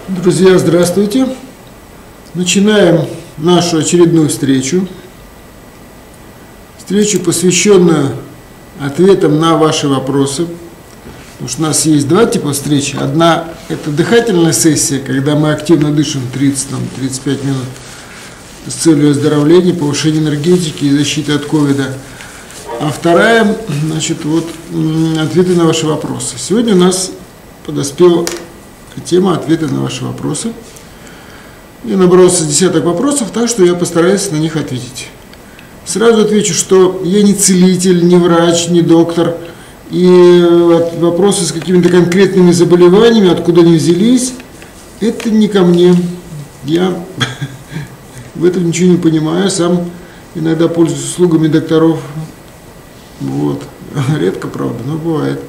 Друзья, здравствуйте! Начинаем нашу очередную встречу. Встречу, посвященную ответам на ваши вопросы. Потому что у нас есть два типа встреч. Одна – это дыхательная сессия, когда мы активно дышим 30-35 минут с целью оздоровления, повышения энергетики и защиты от ковида. А вторая, значит, ответы на ваши вопросы. Сегодня у нас подоспела тема ответы на ваши вопросы. Я набрался десяток вопросов, так что я постараюсь на них ответить. Сразу отвечу, что я не целитель, не врач, не доктор. И вопросы с какими-то конкретными заболеваниями, откуда они взялись, это не ко мне. Я в этом ничего не понимаю, сам иногда пользуюсь услугами докторов. Редко, правда, но бывает.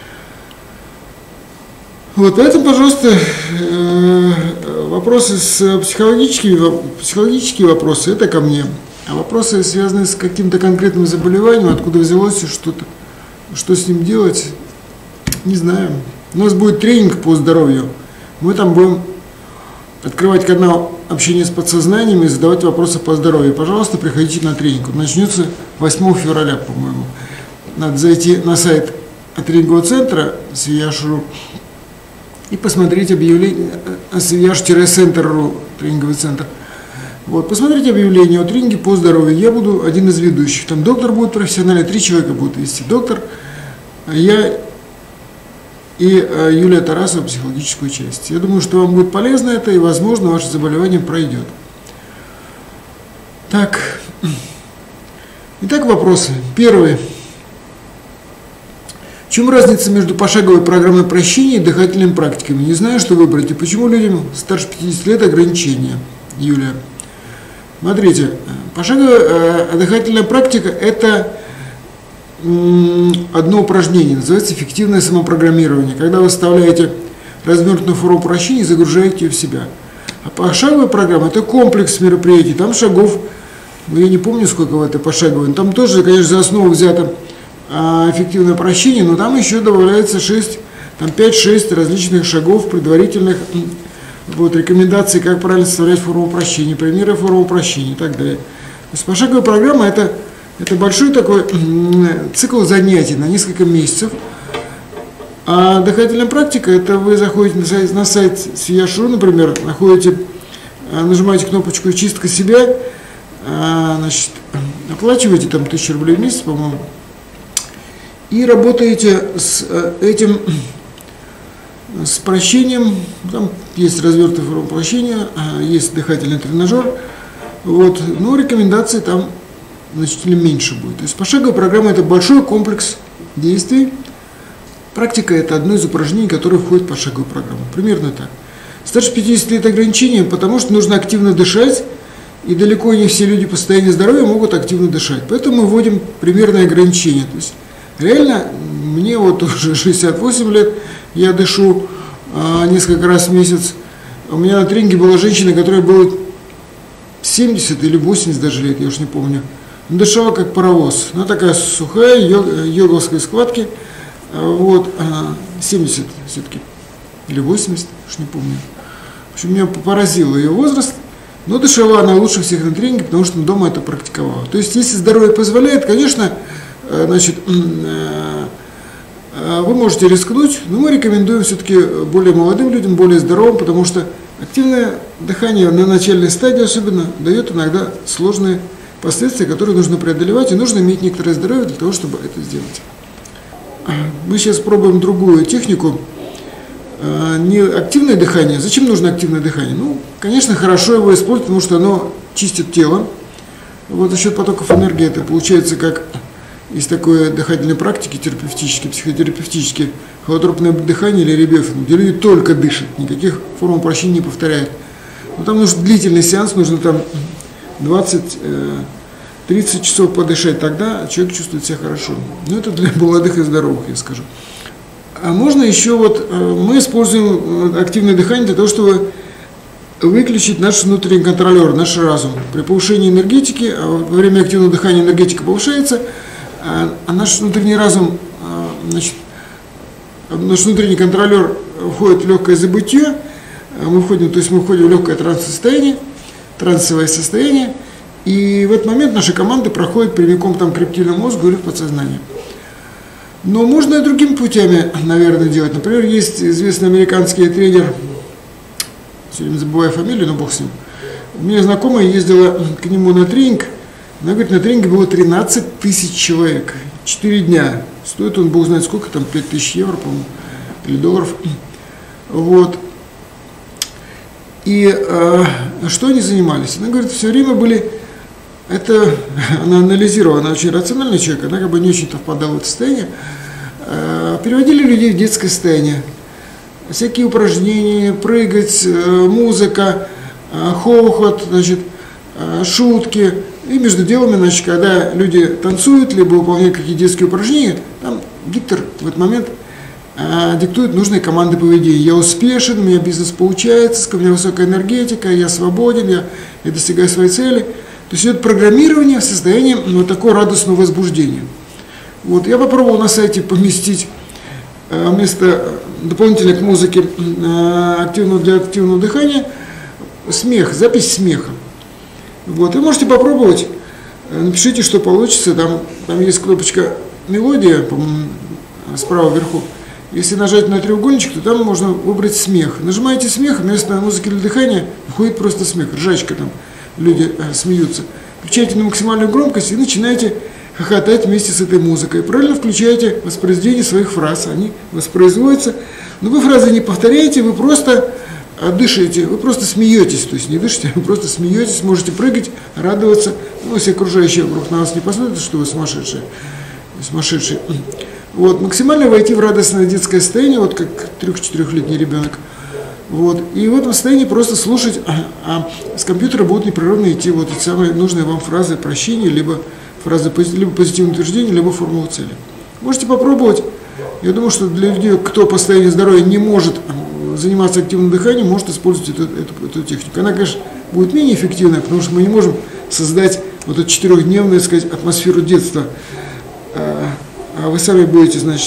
Поэтому, пожалуйста, вопросы психологические вопросы, это ко мне. А вопросы, связанные с каким-то конкретным заболеванием, откуда взялось что-то, что с ним делать, не знаю. У нас будет тренинг по здоровью. Мы там будем открывать канал общения с подсознанием и задавать вопросы по здоровью. Пожалуйста, приходите на тренинг. Он начнется 8 февраля, по-моему. Надо зайти на сайт тренингового центра Свияж.ру и посмотреть объявление Свияж-центр.ру, тренинговый центр. Посмотрите объявление о тренинге по здоровью. Я буду один из ведущих. Там доктор будет профессиональный, 3 человека будут вести. Доктор, я и Юлия Тарасова, психологическую часть. Я думаю, что вам будет полезно это, и, возможно, ваше заболевание пройдет. Итак, вопросы. Первый. В чем разница между пошаговой программой прощения и дыхательными практиками? Не знаю, что выбрать. И почему людям старше 50 лет ограничения? Юлия. Смотрите, пошаговая дыхательная практика – это одно упражнение, называется эффективное самопрограммирование. Когда вы вставляете развернутую форму прощения и загружаете ее в себя. А пошаговая программа – это комплекс мероприятий. Там шагов, я не помню, сколько в этой пошаговой, но там тоже, конечно, за основу взято эффективное прощение, но там еще добавляется 5-6 различных шагов предварительных, рекомендаций, как правильно составлять форму прощения, примеры формы прощения и так далее. То есть пошаговая программа это большой такой цикл занятий на несколько месяцев. А дыхательная практика, это вы заходите на сайт Свияж.ру, например, нажимаете кнопочку «Чистка себя», оплачиваете там 1000 рублей в месяц, по-моему, и работаете с прощением. Там есть развернутая форма прощения, есть дыхательный тренажер. Но рекомендаций там значительно меньше будет. То есть пошаговая программа – это большой комплекс действий. Практика – это одно из упражнений, которое входит в пошаговую программу. Примерно так. Старше 50 лет ограничения, потому что нужно активно дышать, и далеко не все люди по состоянию здоровья могут активно дышать. Поэтому мы вводим примерные ограничения. То есть реально, мне уже 68 лет, я дышу несколько раз в месяц. У меня на тренинге была женщина, которая было 70 или 80 даже лет, я уж не помню. Дышала как паровоз. Она такая сухая, йоговской складки. 70 все-таки. Или 80, уж не помню. В общем, меня поразил ее возраст. Но дышала она лучше всех на тренинге, потому что дома это практиковала. То есть, если здоровье позволяет, конечно, вы можете рискнуть, но мы рекомендуем все-таки более молодым людям, более здоровым, потому что активное дыхание на начальной стадии особенно дает иногда сложные последствия, которые нужно преодолевать, и нужно иметь некоторое здоровье для того, чтобы это сделать. Мы сейчас пробуем другую технику, не активное дыхание. Зачем нужно активное дыхание? Конечно, хорошо его использовать, потому что оно чистит тело. За счет потоков энергии это получается как есть такое дыхательные практики, терапевтические, психотерапевтические, холотропное дыхание или ребефин, где люди только дышат, никаких форм прощения не повторяют. Но там нужен длительный сеанс, нужно там 20-30 часов подышать, тогда человек чувствует себя хорошо. Но это для молодых и здоровых, я скажу. А можно еще мы используем активное дыхание для того, чтобы выключить наш внутренний контролер, наш разум. При повышении энергетики, во время активного дыхания энергетика повышается, а наш внутренний разум, наш внутренний контролер входит в легкое забытье, мы входим в легкое трансовое состояние, и в этот момент наши команды проходят прямиком там к рептильному мозгу или в подсознание. Но можно и другими путями, наверное, делать. Например, есть известный американский тренер, все время забываю фамилию, но бог с ним. У меня знакомая ездила к нему на тренинг. Она говорит, на тренинге было 13 тысяч человек. 4 дня. Стоит он, бог знает сколько, там 5000 евро, по-моему, или долларов. Вот. И что они занимались? Она говорит, все время были... Она анализировала, она очень рациональный человек, она как бы не очень-то впадала в это состояние. Переводили людей в детское состояние. Всякие упражнения, прыгать, музыка, хохот, значит, шутки. И между делами, значит, когда люди танцуют, либо выполняют какие-то детские упражнения, там диктор в этот момент диктует нужные команды поведения. Я успешен, у меня бизнес получается, у меня высокая энергетика, я свободен, я достигаю своей цели. То есть идет программирование в состоянии вот такого радостного возбуждения. Вот, я попробовал на сайте поместить вместо дополнительной к музыке для активного дыхания смех, запись смеха. Вот, вы можете попробовать, напишите, что получится, там есть кнопочка «Мелодия», по-моему, справа вверху. Если нажать на треугольничек, то там можно выбрать смех. Нажимаете смех, вместо музыки для дыхания выходит просто смех, ржачка там, люди смеются. Включаете на максимальную громкость и начинаете хохотать вместе с этой музыкой. Правильно включаете воспроизведение своих фраз, они воспроизводятся, но вы фразы не повторяете, вы просто дышите, вы просто смеетесь, то есть не дышите, вы просто смеетесь, можете прыгать, радоваться, ну, если окружающие вокруг на вас не посмотрят, что вы сумасшедшие. Вот, максимально войти в радостное детское состояние, вот как 3-4-летний ребенок. Вот, и в этом состоянии просто слушать, а с компьютера будут непрерывно идти вот эти самые нужные вам фразы прощения, либо фразы, либо позитивное утверждение, либо формула цели. Можете попробовать. Я думаю, что для людей, кто по состоянию здоровья не может заниматься активным дыханием, может использовать эту технику. Она, конечно, будет менее эффективная, потому что мы не можем создать вот эту 4-дневную, так сказать, атмосферу детства. А вы сами будете, значит,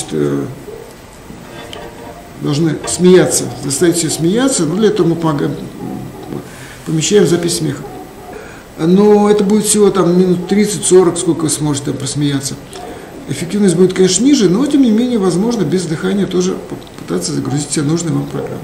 должны смеяться, заставить себя смеяться, но для этого мы помещаем запись смеха. Но это будет всего там минут 30-40, сколько вы сможете там просмеяться. Эффективность будет, конечно, ниже, но тем не менее, возможно, без дыхания тоже попытаться загрузить себе нужные вам программы.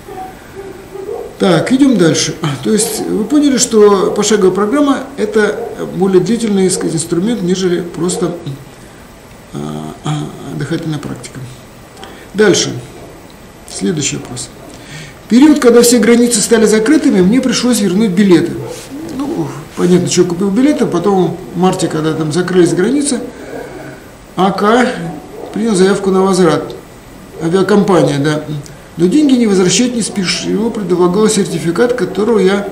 Так, идем дальше. То есть вы поняли, что пошаговая программа – это более длительный, так сказать, инструмент, нежели просто дыхательная практика. Дальше. Следующий вопрос. В период, когда все границы стали закрытыми, мне пришлось вернуть билеты. Ну, понятно, что я купил билеты, потом в марте, когда там закрылись границы, АК принял заявку на возврат. Авиакомпания, да. Но деньги не возвращать не спешил. Ему предлагал сертификат, которого я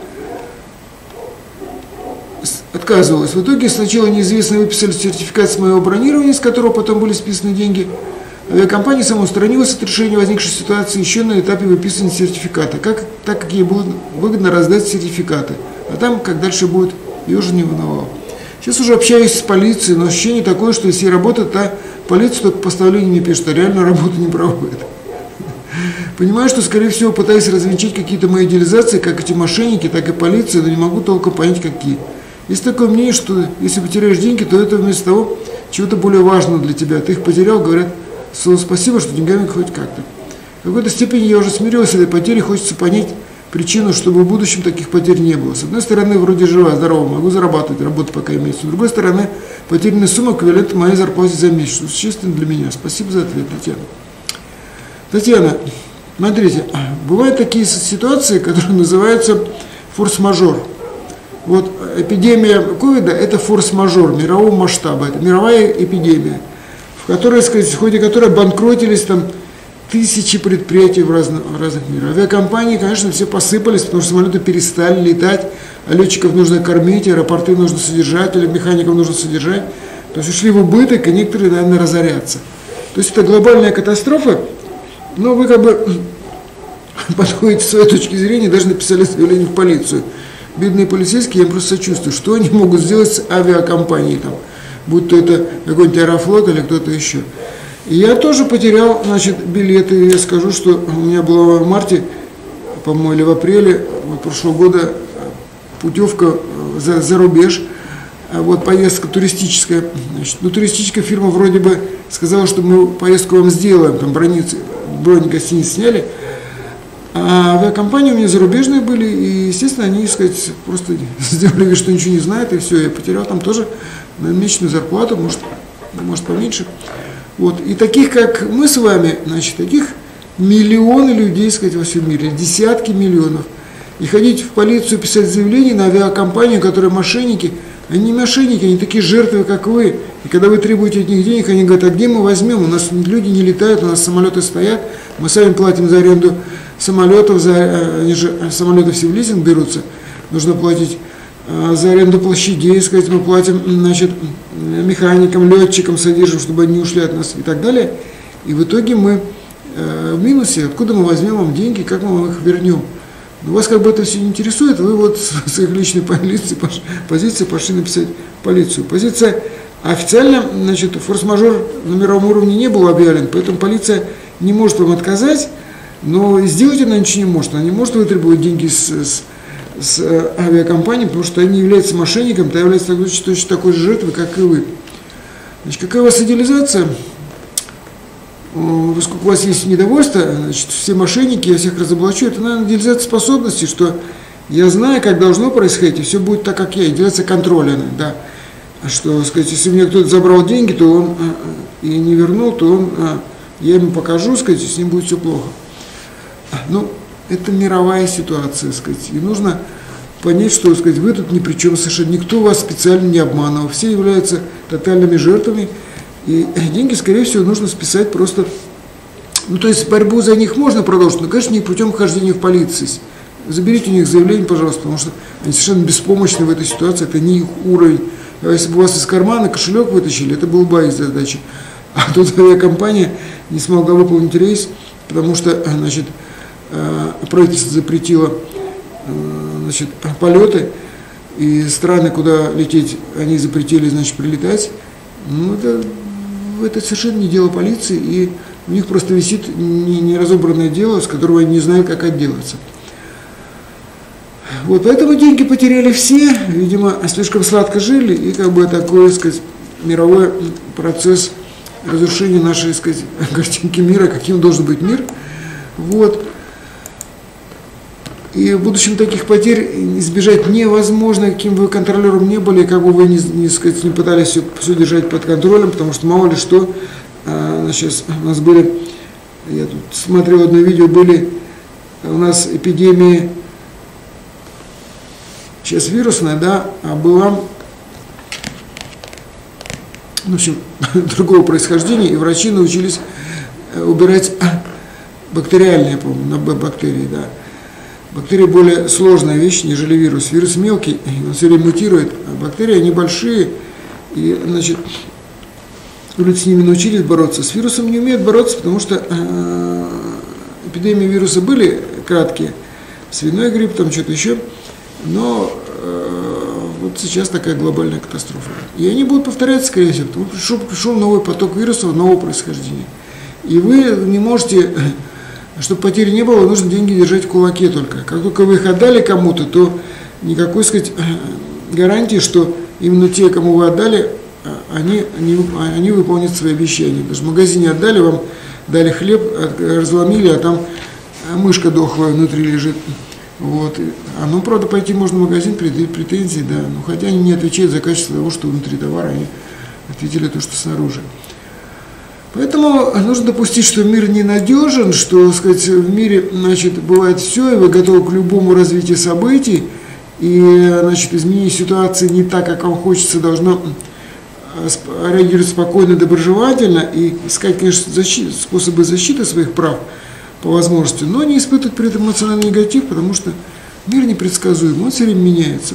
отказывалась. В итоге сначала неизвестные выписали сертификат с моего бронирования, с которого потом были списаны деньги. Авиакомпания самоустранилась от решения возникшей ситуации еще на этапе выписывания сертификата, так как ей было выгодно раздать сертификаты. А там, как дальше будет, ее уже не волновало. Сейчас уже общаюсь с полицией, но ощущение такое, что если работает, то полиция только поставление не пишет, а реальную работу не проводит. Понимаю, что, скорее всего, пытаюсь развенчать какие-то мои идеализации, как эти мошенники, так и полиция, но не могу толком понять, какие. Есть такое мнение, что если потеряешь деньги, то это вместо того, чего-то более важного для тебя. Ты их потерял, говорят, спасибо, что деньгами хоть как-то. В какой-то степени я уже смирился с этой потерей, хочется понять причину, чтобы в будущем таких потерь не было. С одной стороны, вроде жива, здорова, могу зарабатывать, работать пока имеется. С другой стороны, потерянная сумма эквивалент моей зарплате за месяц, что существенно для меня. Спасибо за ответ, Татьяна. Татьяна, смотрите, бывают такие ситуации, которые называются форс-мажор. Вот эпидемия ковида – это форс-мажор мирового масштаба, это мировая эпидемия, в которой, сказать, в ходе которой банкротились там тысячи предприятий в разных мирах. Авиакомпании, конечно, все посыпались, потому что самолеты перестали летать, а летчиков нужно кормить, аэропорты нужно содержать, или механиков нужно содержать. То есть ушли в убыток, и некоторые, наверное, разорятся. То есть это глобальная катастрофа, но вы как бы подходите с своей точки зрения, даже написали заявление в полицию. Бедные полицейские, я им просто сочувствую, что они могут сделать с авиакомпанией, там, будь то это какой-нибудь Аэрофлот или кто-то еще. И я тоже потерял, значит, билеты. Я скажу, что у меня было в марте по-моему, или в апреле вот, прошлого года путевка за рубеж, вот поездка туристическая. Значит, ну, туристическая фирма вроде бы сказала, что мы поездку вам сделаем, там брони гостиниц сняли, а авиакомпании у меня зарубежные были, и, естественно, они, так сказать, просто сделали вид, что ничего не знают, и все, я потерял там тоже месячную зарплату, может поменьше. Вот. И таких, как мы с вами, значит, таких миллионы людей, так сказать, во всем мире, десятки миллионов. И ходить в полицию, писать заявление на авиакомпанию, которые мошенники, они не мошенники, они такие жертвы, как вы. И когда вы требуете от них денег, они говорят, а где мы возьмем? У нас люди не летают, у нас самолеты стоят, мы сами платим за аренду самолетов, они же самолеты все в лизинг берутся, нужно платить за аренду площадей, сказать, мы платим, значит, механикам, летчикам содержим, чтобы они не ушли от нас и так далее. И в итоге мы в минусе, откуда мы возьмем вам деньги, как мы вам их вернем. Но вас как бы это все не интересует, вы вот с их личной позиции пошли написать полицию. Позиция официально, значит, форс-мажор на мировом уровне не был объявлен, поэтому полиция не может вам отказать, но сделать она ничего не может. Она не может вытребовать деньги с авиакомпаний, потому что они являются мошенником, то являются точно такой же жертвой, как и вы. Значит, какая у вас идеализация? Поскольку у вас есть недовольство, значит, все мошенники, я всех разоблачу, это, наверное, идеализация способности, что я знаю, как должно происходить, и все будет так, как я, идеализация контроля, да. Что, сказать, если у меня кто-то забрал деньги, то он и не вернул, то я ему покажу, сказать, и с ним будет все плохо. Ну, это мировая ситуация, сказать, и нужно понять, что, сказать, вы тут ни при чем совершенно, никто вас специально не обманывал, все являются тотальными жертвами, и деньги, скорее всего, нужно списать просто, ну, то есть борьбу за них можно продолжить, но, конечно, не путем хождения в полицию. Заберите у них заявление, пожалуйста, потому что они совершенно беспомощны в этой ситуации, это не их уровень. А если бы у вас из кармана кошелек вытащили, это была бы их задача. А тут авиакомпания не смогла выполнить рейс, потому что, значит, правительство запретило, значит, полеты, и страны, куда лететь, они запретили, значит, прилетать. Ну, это совершенно не дело полиции, и у них просто висит неразобранное дело, с которого они не знают, как отделаться. Вот, поэтому деньги потеряли все, видимо, слишком сладко жили, и как бы такой, так сказать, мировой процесс разрушения нашей, так сказать, картинки мира, каким должен быть мир. Вот. И в будущем таких потерь избежать невозможно, каким бы вы контролером не были, как бы вы не сказать, не пытались все держать под контролем, потому что мало ли что, сейчас у нас были, я тут смотрел одно видео, были у нас эпидемии, сейчас вирусная, да, а была, в общем, другого происхождения, и врачи научились убирать бактериальные, по-моему, на бактерии, да. Бактерии более сложная вещь, нежели вирус. Вирус мелкий, он все время мутирует, а бактерии, они большие, и, значит, люди с ними научились бороться. С вирусом не умеют бороться, потому что эпидемии вируса были краткие, свиной грипп, там что-то еще, но вот сейчас такая глобальная катастрофа. И они будут повторяться, скорее всего, потому что пришел новый поток вирусов, нового происхождения. И вы не можете, чтобы потери не было, нужно деньги держать в кулаке только. Как только вы их отдали кому-то, то никакой, сказать, гарантии, что именно те, кому вы отдали, они выполнят свои обещания. Даже в магазине отдали, вам дали хлеб, разломили, а там мышка дохлая внутри лежит. Вот. Ну, правда, пойти можно в магазин, претензии, да. Но хотя они не отвечают за качество того, что внутри товара, они ответили то, что снаружи. Поэтому нужно допустить, что мир ненадежен, что, сказать, в мире, значит, бывает все, и вы готовы к любому развитию событий, и, значит, изменение ситуации не так, как вам хочется, должно реагировать спокойно, доброжелательно, и искать, конечно, способы защиты своих прав по возможности, но не испытывать при этом эмоциональный негатив, потому что мир непредсказуем, он все время меняется.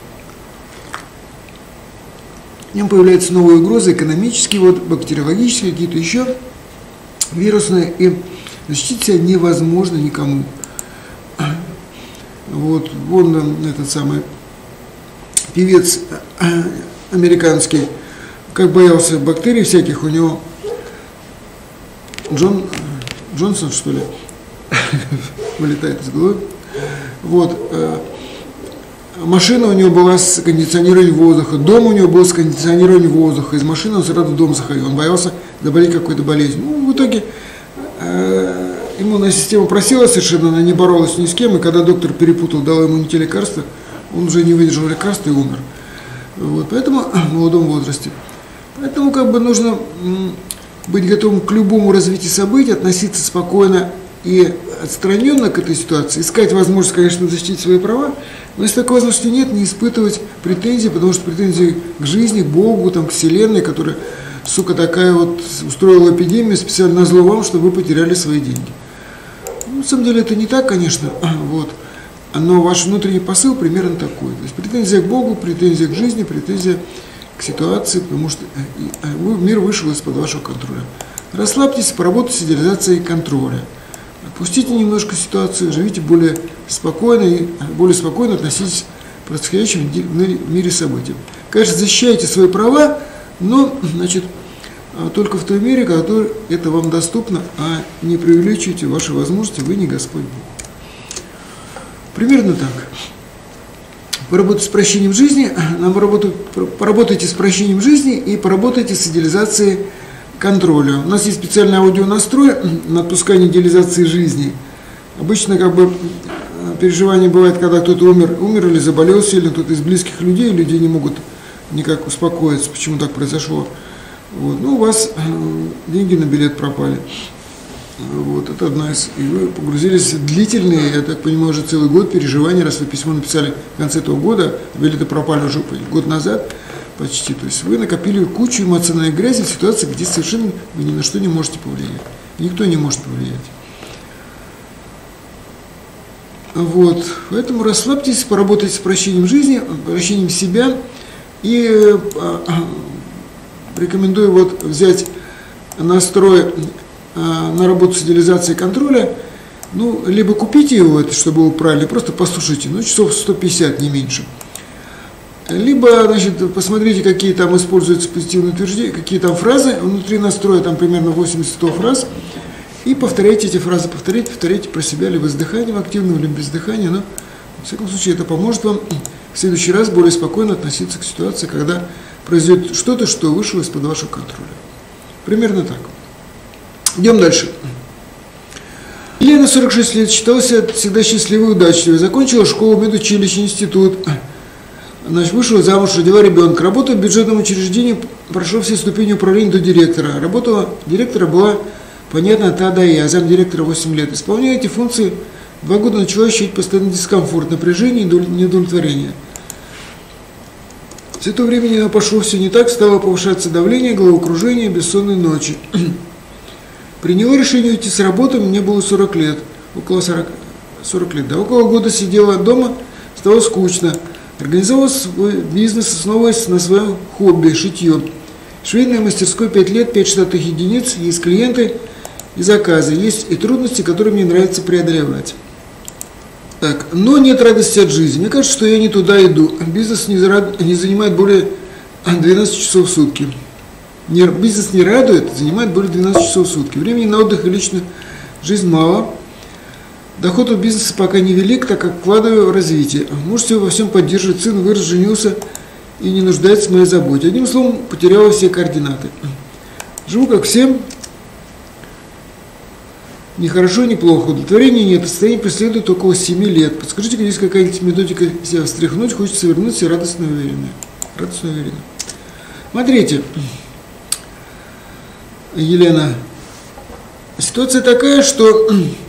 В нем появляются новые угрозы, экономические, вот, бактериологические, какие-то еще, вирусные, и защитить себя невозможно никому. Вот, вон этот самый певец американский, как боялся бактерий всяких, у него Джонсон, что ли, вылетает из головы. Вот. Машина у него была с кондиционированием воздуха, дом у него был с кондиционированием воздуха, из машины он сразу в дом заходил, он боялся заболеть какой-то болезнью. Ну, в итоге иммунная система просела совершенно, она не боролась ни с кем, и когда доктор перепутал, дал ему не те лекарства, он уже не выдержал лекарства и умер. Вот, поэтому в молодом возрасте. Поэтому как бы нужно быть готовым к любому развитию событий, относиться спокойно и отстраненно к этой ситуации, искать возможность, конечно, защитить свои права, но если такой возможности нет, не испытывать претензий, потому что претензии к жизни, к Богу, там, к Вселенной, которая, сука, такая вот устроила эпидемию специально назло вам, чтобы вы потеряли свои деньги. Ну, на самом деле это не так, конечно, вот, но ваш внутренний посыл примерно такой. То есть претензия к Богу, претензия к жизни, претензия к ситуации, потому что мир вышел из-под вашего контроля. Расслабьтесь, поработайте с идеализацией контроля. Отпустите немножко ситуацию, живите более спокойно и более спокойно относитесь к происходящим в мире событиям. Конечно, защищайте свои права, но, значит, только в той мере, которой это вам доступно, а не преувеличивайте ваши возможности, вы не Господь Бог. Примерно так. Поработайте с прощением жизни, поработайте с прощением жизни и поработайте с идеализацией контроля. У нас есть специальный аудионастрой на отпускание идеализации жизни. Обычно как бы переживание бывает, когда кто-то умер или заболел сильно, кто-то из близких людей, люди не могут никак успокоиться, почему так произошло. Вот. Ну, у вас деньги на билет пропали. Вот, это одна из... И вы погрузились в длительные, я так понимаю, уже целый год переживания, раз вы письмо написали в конце этого года, билеты пропали уже год назад почти. То есть вы накопили кучу эмоциональной грязи в ситуации, где совершенно вы ни на что не можете повлиять. Никто не может повлиять. Вот, поэтому расслабьтесь, поработайте с прощением жизни, прощением себя. И рекомендую вот взять настрой на работу с идеализацией контроля, ну, либо купите его, это, чтобы было правильно, просто послушайте, ну, часов 150, не меньше. Либо, значит, посмотрите, какие там используются позитивные утверждения, какие там фразы, внутри настроя там примерно 80-100 фраз, и повторяйте эти фразы, повторяйте про себя, либо с дыханием активным, либо без дыхания, но, в всяком случае, это поможет вам в следующий раз более спокойно относиться к ситуации, когда произойдет что-то, что вышло из-под вашего контроля. Примерно так. Идем дальше. Елена, 46 лет, считалась всегда счастливой и удачливой. Закончила школу, медучилище, институт. Значит, вышла замуж, родила ребенка. Работала в бюджетном учреждении, прошла все ступени управления до директора. Работала директора была, понятно, та да я, замдиректора 8 лет. Исполняя эти функции, 2 года начала ощущать постоянный дискомфорт, напряжение и неудовлетворение. С этого времени пошло все не так, стало повышаться давление, головокружение, бессонные ночи. Приняла решение уйти с работы, мне было 40 лет, около 40 лет, да, около года сидела дома, стало скучно. Организовала свой бизнес, основываясь на своем хобби, шитье. Швейная мастерская 5 лет, 5 штатных единиц, есть клиенты и заказы, есть и трудности, которые мне нравится преодолевать. Так, но нет радости от жизни. Мне кажется, что я не туда иду. Бизнес не занимает более 12 часов в сутки. Бизнес не радует, занимает более 12 часов в сутки. Времени на отдых и личную жизнь мало. Доход у бизнеса пока невелик, так как вкладываю в развитие. Муж все во всем поддерживает, сын вырос, женился и не нуждается в моей заботе. Одним словом, потеряла все координаты. Живу как всем. Ни хорошо, ни плохо. Удовлетворения нет. Состояние преследует около 7 лет. Подскажите, есть какая-нибудь методика себя встряхнуть, хочется вернуться радостно и уверенно. Радостно и уверенно. Смотрите, Елена, ситуация такая, что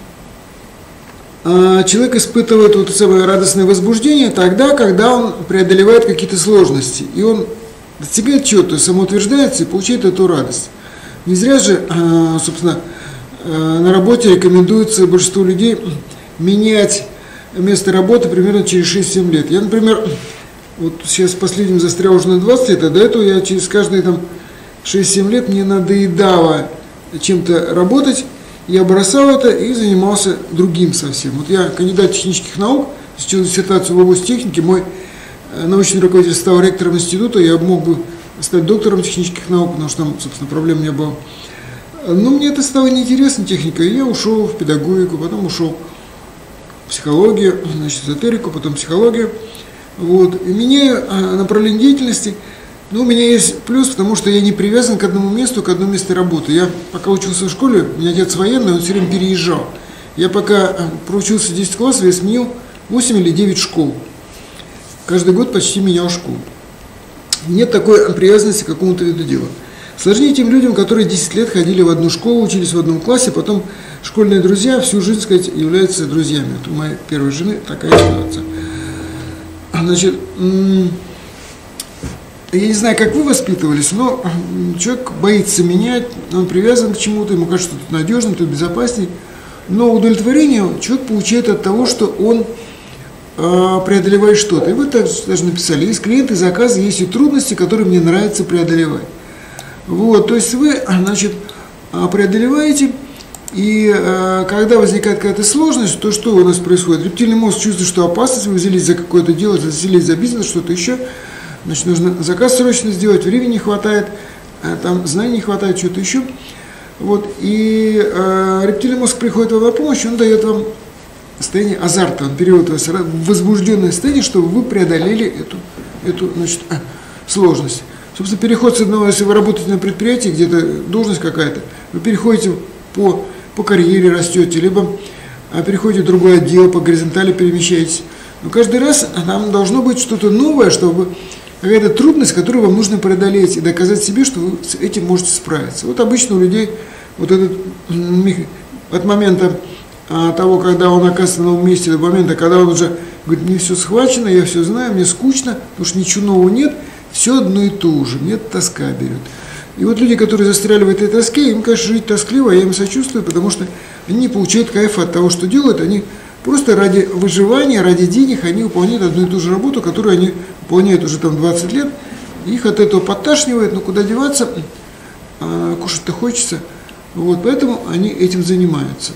человек испытывает вот самое радостное возбуждение тогда, когда он преодолевает какие-то сложности. И он достигает чего-то, самоутверждается и получает эту радость. Не зря же, собственно, на работе рекомендуется большинству людей менять место работы примерно через 6-7 лет. Я, например, вот сейчас последним застрял уже на 20 лет, а до этого я через каждые там 6-7 лет мне надоедало чем-то работать, я бросал это и занимался другим совсем. Вот я кандидат технических наук, защитил диссертацию в области техники, мой научный руководитель стал ректором института, я мог бы стать доктором технических наук, потому что там, собственно, проблем не было. Но мне это стало неинтересно, техника, и я ушел в педагогику, потом ушел в психологию, значит, эзотерику, потом психологию. Вот. И меняю направление деятельности. Но у меня есть плюс, потому что я не привязан к одному месту, к одному месту работы. Я пока учился в школе, у меня отец военный, он все время переезжал. Я пока проучился 10 классов, я сменил 8 или 9 школ. Каждый год почти менял школу. Нет такой привязанности к какому-то виду дела. Сложнее тем людям, которые 10 лет ходили в одну школу, учились в одном классе, потом школьные друзья всю жизнь, сказать, являются друзьями. Вот у моей первой жены такая ситуация. Значит, я не знаю, как вы воспитывались, но человек боится менять, он привязан к чему-то, ему кажется, что тут надежно, тут безопасней. Но удовлетворение человек получает от того, что он преодолевает что-то. И вы даже написали, есть клиенты, заказы, есть и трудности, которые мне нравится преодолевать. Вот, то есть вы, значит, преодолеваете, и когда возникает какая-то сложность, то что у нас происходит? Рептильный мозг чувствует, что опасность, вы взялись за какое-то дело, взялись за бизнес, что-то еще, значит, нужно заказ срочно сделать, времени не хватает, там знаний не хватает, что-то еще. Вот, и рептильный мозг приходит вам на помощь, он дает вам состояние азарта, он переводит вас в возбужденное состояние, чтобы вы преодолели эту значит, сложность. Собственно, переход с одного, если вы работаете на предприятии, где-то должность какая-то, вы переходите по карьере, растете, либо переходите в другой отдел, по горизонтали перемещаетесь. Но каждый раз нам должно быть что-то новое, чтобы какая-то трудность, которую вам нужно преодолеть и доказать себе, что вы с этим можете справиться. Вот обычно у людей вот этот от момента того, когда он оказывается на новом месте, до момента, когда он уже говорит, мне все схвачено, я все знаю, мне скучно, потому что ничего нового нет, все одно и то же, мне тоска берет. И вот люди, которые застряли в этой тоске, им, конечно, жить тоскливо, я им сочувствую, потому что они не получают кайфа от того, что делают, они просто ради выживания, ради денег, они выполняют одну и ту же работу, которую они выполняют уже там 20 лет, их от этого подташнивает, но куда деваться, кушать-то хочется, вот, поэтому они этим занимаются.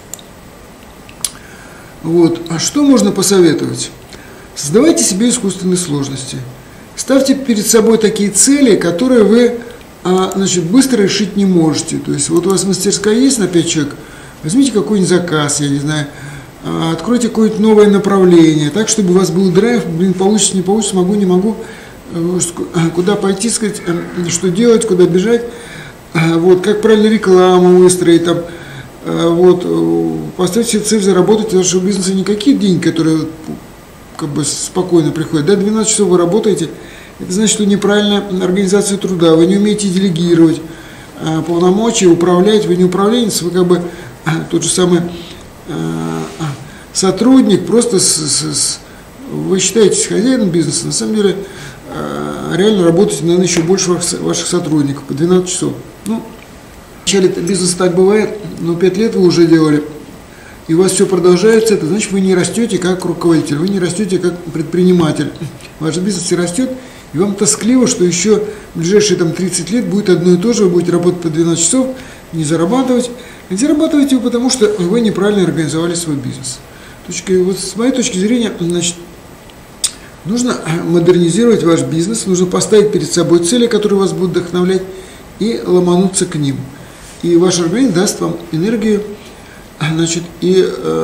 Вот. А что можно посоветовать? Создавайте себе искусственные сложности. Ставьте перед собой такие цели, которые вы значит, быстро решить не можете. То есть вот у вас мастерская есть на 5 человек, возьмите какой-нибудь заказ, я не знаю, откройте какое-нибудь новое направление, так, чтобы у вас был драйв, получится, не получится, могу, не могу, куда пойти, сказать, что делать, куда бежать, вот, как правильно рекламу выстроить, там, вот, поставить себе цель заработать, потому что у бизнеса никакие деньги, которые как бы спокойно приходят. Да, 12 часов вы работаете, это значит, что неправильная организация труда, вы не умеете делегировать полномочия, управлять, вы не управленец, вы как бы тот же самый сотрудник, просто вы считаетесь хозяином бизнеса, на самом деле реально работаете, наверное, еще больше ваших сотрудников, по 12 часов. Ну, вначале бизнес так бывает, но 5 лет вы уже делали, и у вас все продолжается, это значит, вы не растете как руководитель, вы не растете как предприниматель. Ваш бизнес не растет, и вам тоскливо, что еще в ближайшие там, 30 лет будет одно и то же, вы будете работать по 12 часов, не зарабатывать. Не зарабатываете вы, потому что вы неправильно организовали свой бизнес. Вот с моей точки зрения, значит, нужно модернизировать ваш бизнес, нужно поставить перед собой цели, которые вас будут вдохновлять, и ломануться к ним. И ваш организм даст вам энергию, значит, и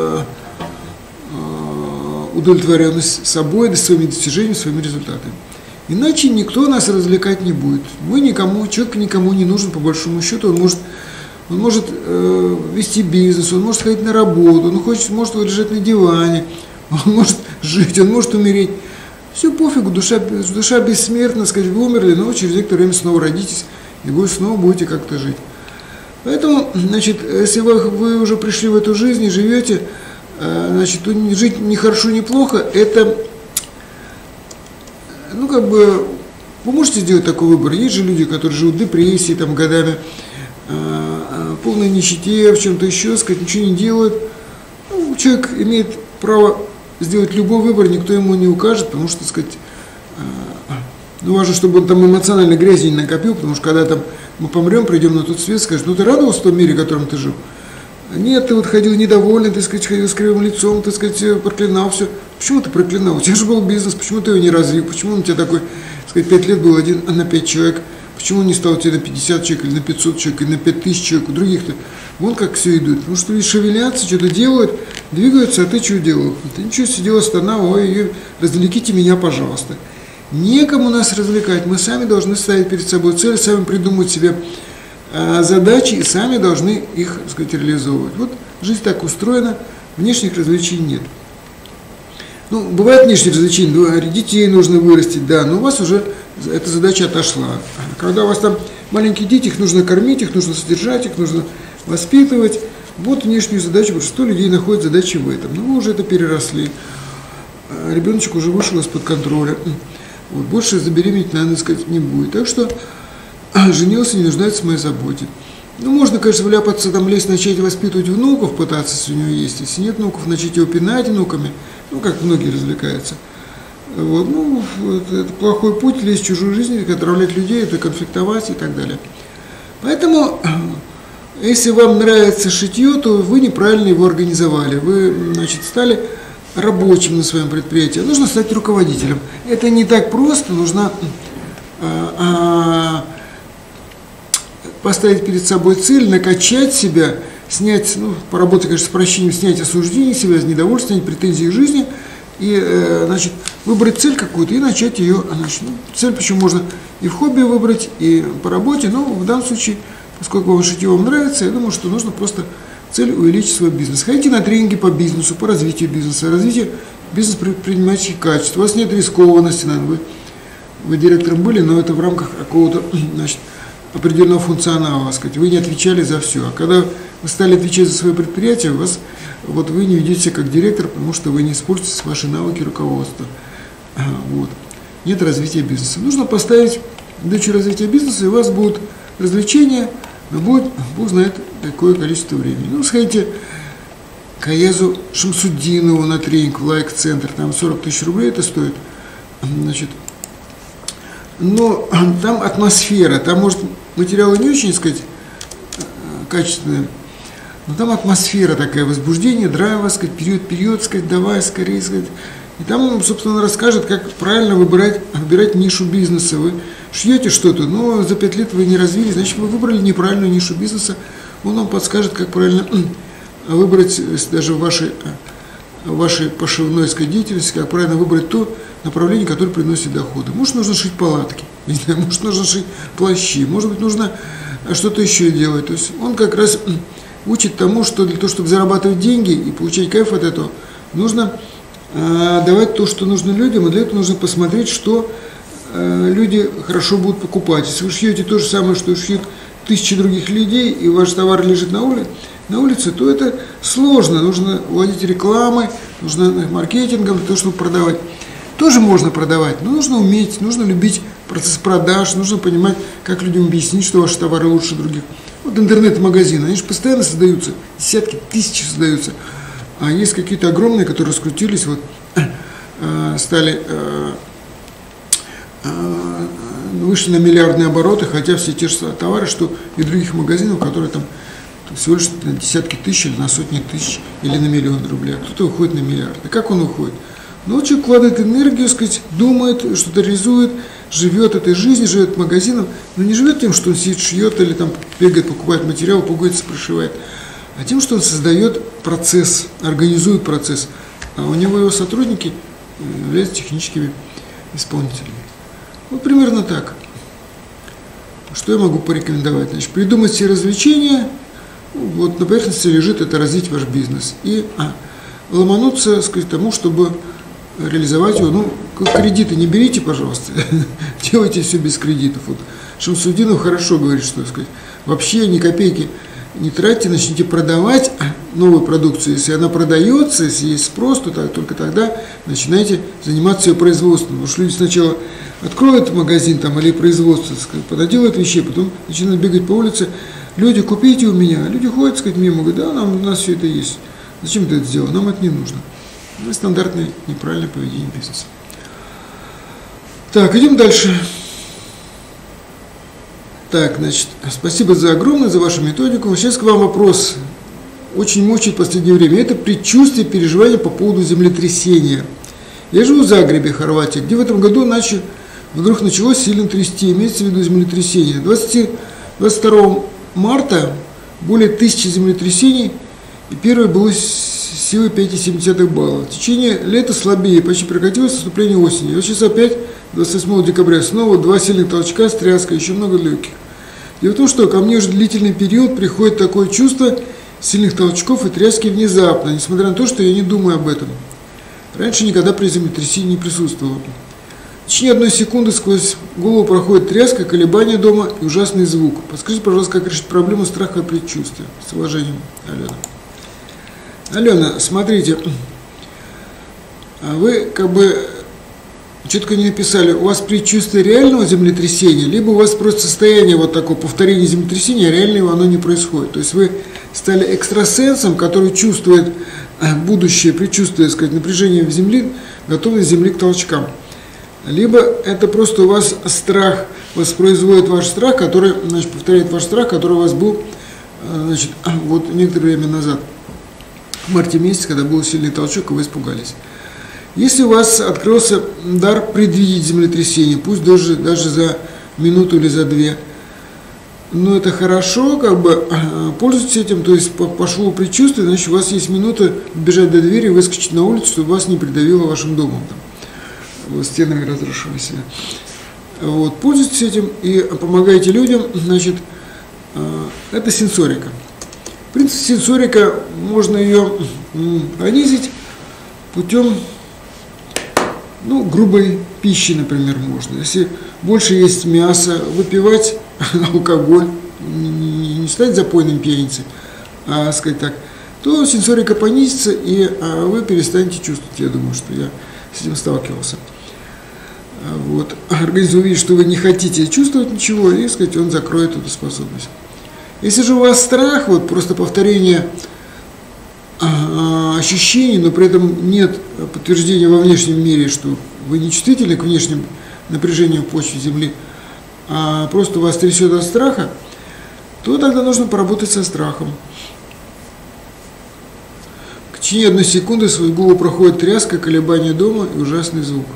удовлетворенность собой, своими достижениями, своими результатами. Иначе никто нас развлекать не будет. Мы никому, человек никому не нужен, по большому счету, он может вести бизнес, он может ходить на работу, он может лежать на диване, он может жить, он может умереть. Все пофигу, душа бессмертна, сказать, вы умерли, но через некоторое время снова родитесь, и вы снова будете как-то жить. Поэтому, значит, если вы уже пришли в эту жизнь и живете, значит, жить ни хорошо, ни плохо, это, ну, как бы, вы можете сделать такой выбор. Есть же люди, которые живут в депрессии, там, годами, полной нищете, в чем-то еще, сказать, ничего не делают. Ну, человек имеет право сделать любой выбор, никто ему не укажет, потому что, сказать, ну, важно, чтобы он там эмоциональной грязи не накопил, потому что когда там мы помрем, придем на тот свет, скажет, ну ты радовался в том мире, в котором ты жил? Нет, ты вот ходил недовольный, ты, сказать, ходил с кривым лицом, ты, сказать, проклинал все. Почему ты проклинал? У тебя же был бизнес, почему ты его не развил? Почему он у тебя такой, сказать, 5 лет был один на 5 человек? Почему он не стал тебе на 50 человек, или на 500 человек, или на 5000 человек, у других-то? Вон как все идут. Потому что люди шевелятся, что-то делают, двигаются, а ты что делал? Ты ничего, сидела страна, ой, развлеките меня, пожалуйста. Некому нас развлекать, мы сами должны ставить перед собой цели, сами придумывать себе задачи и сами должны их, так сказать, реализовывать. Вот жизнь так устроена, внешних развлечений нет. Ну, бывают внешние развлечения, детей нужно вырастить, да, но у вас уже эта задача отошла. Когда у вас там маленькие дети, их нужно кормить, их нужно содержать, их нужно воспитывать. Вот внешнюю задачу, большинство людей находят задачи в этом. Но вы уже это переросли. Ребеночек уже вышел из-под контроля. Вот, больше забеременеть, наверное, сказать, не будет. Так что женился, не нуждается в моей заботе. Ну, можно, конечно, вляпаться, там, лезть, начать воспитывать внуков, пытаться, если у него есть. Если нет внуков, начать его пинать внуками. Ну, как многие развлекаются. Вот, ну, это плохой путь, лезть в чужую жизнь, отравлять людей, это конфликтовать и так далее. Поэтому, если вам нравится шитье, то вы неправильно его организовали. Вы, значит, стали рабочим на своем предприятии. Нужно стать руководителем. Это не так просто, нужно поставить перед собой цель, накачать себя, снять, ну, поработать, конечно, с прощением, снять осуждение себя, недовольство, снять претензии к жизни, и, значит, выбрать цель какую-то и начать ее, значит, ну, цель, причем можно и в хобби выбрать, и по работе, но в данном случае, поскольку вам шитье вам нравится, я думаю, что нужно просто цель увеличить свой бизнес. Ходите на тренинги по бизнесу, по развитию бизнеса, развитию бизнес-предпринимательских качеств. У вас нет рискованности, наверное, вы директором были, но это в рамках какого-то, значит, определенного функционала, сказать, вы не отвечали за все. А когда вы стали отвечать за свое предприятие, вот вы не ведете себя как директор, потому что вы не используете ваши навыки руководства. Вот. Нет развития бизнеса. Нужно поставить задачу развития бизнеса, и у вас будут развлечения, но будет, Бог знает, какое количество времени. Ну, сходите к Аязу Шамсуддинову на тренинг в лайк-центр, там 40 тысяч рублей это стоит. Значит, но там атмосфера, там, может, материалы не очень, так сказать, качественные, но там атмосфера такая, возбуждение, драйва, сказать, период, сказать, давай, скорее, сказать. И там он, собственно, он расскажет, как правильно выбирать нишу бизнеса. Вы шьете что-то, но за 5 лет вы не развились, значит, вы выбрали неправильную нишу бизнеса. Он вам подскажет, как правильно выбрать, даже в вашей пошивной, сказать, деятельности, как правильно выбрать то направление, которое приносит доходы. Может, нужно шить палатки, не знаю, может, нужно шить плащи, может быть, нужно что-то еще делать. То есть он как раз учит тому, что для того, чтобы зарабатывать деньги и получать кайф от этого, нужно давать то, что нужно людям, и для этого нужно посмотреть, что люди хорошо будут покупать. Если вы шьете то же самое, что шьют тысячи других людей, и ваш товар лежит на улице, то это сложно. Нужно владеть рекламой, нужно маркетингом для того, чтобы продавать. Тоже можно продавать, но нужно уметь, нужно любить процесс продаж, нужно понимать, как людям объяснить, что ваши товары лучше других. Вот интернет-магазины, они же постоянно создаются, десятки тысяч создаются. А есть какие-то огромные, которые раскрутились, вот, стали, вышли на миллиардные обороты, хотя все те же товары, что и других магазинов, которые там всего лишь на десятки тысяч, или на сотни тысяч, или на миллион рублей. А кто-то уходит на миллиард. А как он уходит? Ну, человек вкладывает энергию, сказать, думает, что-то реализует, живет этой жизнью, живет магазином, но не живет тем, что он сидит, шьет или там бегает, покупает материал, пугается, прошивает, а тем, что он создает процесс, организует процесс, а у него его сотрудники являются техническими исполнителями. Вот примерно так. Что я могу порекомендовать? Значит, придумать себе развлечения, вот на поверхности лежит это развить ваш бизнес. И ломануться, сказать, тому, чтобы реализовать его. Ну, кредиты не берите, пожалуйста, делайте все без кредитов. Вот Шамсуддинов хорошо говорит, что, сказать, вообще ни копейки не тратьте, начните продавать новую продукцию. Если она продается, если есть спрос, то только тогда начинайте заниматься ее производством. Потому что люди сначала откроют магазин там, или производство, понаделают вещей, потом начинают бегать по улице. Люди, купите у меня. Люди ходят, сказать, мимо, говорят, да, у нас все это есть. Зачем ты это сделал? Нам это не нужно. Это стандартное неправильное поведение бизнеса. Так, идем дальше. Так, значит, спасибо огромное за вашу методику. Сейчас к вам вопрос. Очень мучает в последнее время. Это предчувствие, переживания по поводу землетрясения. Я живу в Загребе, Хорватия, где в этом году вдруг началось сильно трясти, имеется в виду землетрясение. 22 марта более 1000 землетрясений, и первое было силы 5,7 балла. В течение лета слабее, почти прекратилось наступление осени. И вот сейчас опять, 28 декабря, снова 2 сильных толчка с тряской, еще много легких. Дело в том, что ко мне уже длительный период приходит такое чувство сильных толчков и тряски внезапно, несмотря на то, что я не думаю об этом. Раньше никогда при землетрясении не присутствовало. В течение 1 секунды сквозь голову проходит тряска, колебания дома и ужасный звук. Подскажите, пожалуйста, как решить проблему страха и предчувствия. С уважением, Алена. Алена, смотрите, вы как бы четко не написали, у вас предчувствие реального землетрясения, либо у вас просто состояние вот такого повторения землетрясения, а реального оно не происходит. То есть вы стали экстрасенсом, который чувствует будущее, предчувствует, так сказать, напряжение в земле, готовность земли к толчкам. Либо это просто у вас страх, воспроизводит ваш страх, который, значит, повторяет ваш страх, который у вас был, значит, вот некоторое время назад, в марте месяце, когда был сильный толчок, и вы испугались. Если у вас открылся дар предвидеть землетрясение, пусть даже за минуту или за 2, но это хорошо, как бы пользуйтесь этим, то есть пошло предчувствие, значит, у вас есть минута бежать до двери, выскочить на улицу, чтобы вас не придавило вашим домом, там, вот, стенами разрушившимися. Вот, пользуйтесь этим и помогайте людям, значит, это сенсорика. В принципе, сенсорика, можно ее понизить путем, ну, грубой пищи, например, можно. Если больше есть мяса, выпивать алкоголь, не стать запойным пьяницей, а сказать так, то сенсорика понизится, и вы перестанете чувствовать. Я думаю, что я с этим сталкивался. Вот. Организм увидит, что вы не хотите чувствовать ничего, и, сказать, он закроет эту способность. Если же у вас страх, вот просто повторение ощущений, но при этом нет подтверждения во внешнем мире, что вы не чувствительны к внешним напряжениям в почве Земли, а просто вас трясет от страха, то тогда нужно поработать со страхом. В течение 1 секунды свою голову проходит тряска, колебание дома и ужасный звук.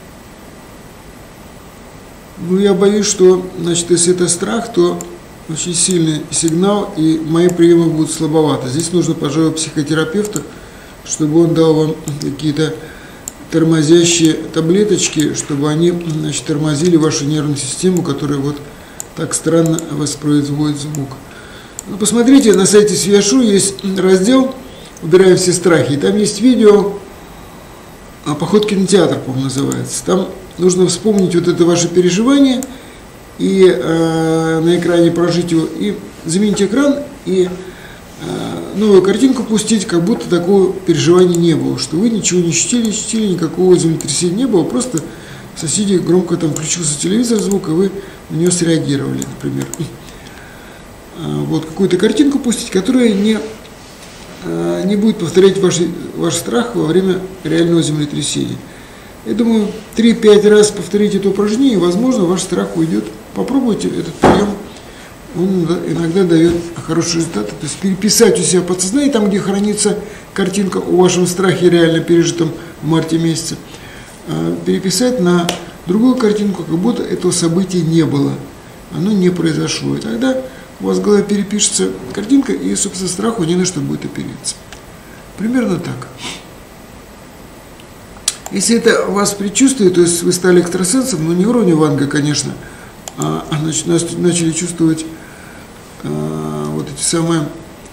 Ну, я боюсь, что, значит, если это страх, то очень сильный сигнал, и мои приемы будут слабоваты. Здесь нужно, пожалуй, психотерапевта, чтобы он дал вам какие-то тормозящие таблеточки, чтобы они, значит, тормозили вашу нервную систему, которая вот так странно воспроизводит звук. Ну, посмотрите, на сайте Свияшу есть раздел «Убираем все страхи», и там есть видео «Поход в кинотеатр», по-моему, называется. Там нужно вспомнить вот это ваше переживание и на экране прожить его, и заменить экран, и новую картинку пустить, как будто такого переживания не было, что вы ничего не ощутили, никакого землетрясения не было, просто в соседей громко там включился телевизор, звук, и вы на него среагировали, например. Вот какую-то картинку пустить, которая не будет повторять ваш страх во время реального землетрясения. Я думаю, 3-5 раз повторите это упражнение, и, возможно, ваш страх уйдет. Попробуйте этот прием, он иногда дает хороший результат. То есть переписать у себя подсознание, там, где хранится картинка о вашем страхе, реально пережитом в марте месяце, переписать на другую картинку, как будто этого события не было, оно не произошло. И тогда у вас в голове перепишется картинка, и, собственно, страху не на что будет опереться. Примерно так. Если это у вас предчувствие, то есть вы стали экстрасенсом, но не уровня Ванга, конечно, значит, начали чувствовать вот эти самые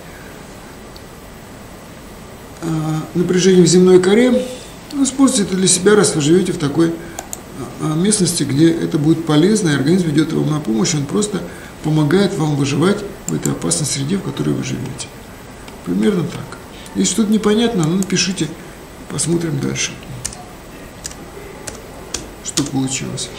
напряжения в земной коре, ну, используйте это для себя, раз вы живете в такой местности, где это будет полезно, и организм идет вам на помощь, он просто помогает вам выживать в этой опасной среде, в которой вы живете. Примерно так. Если что-то непонятно, ну, напишите, посмотрим дальше, что получилось.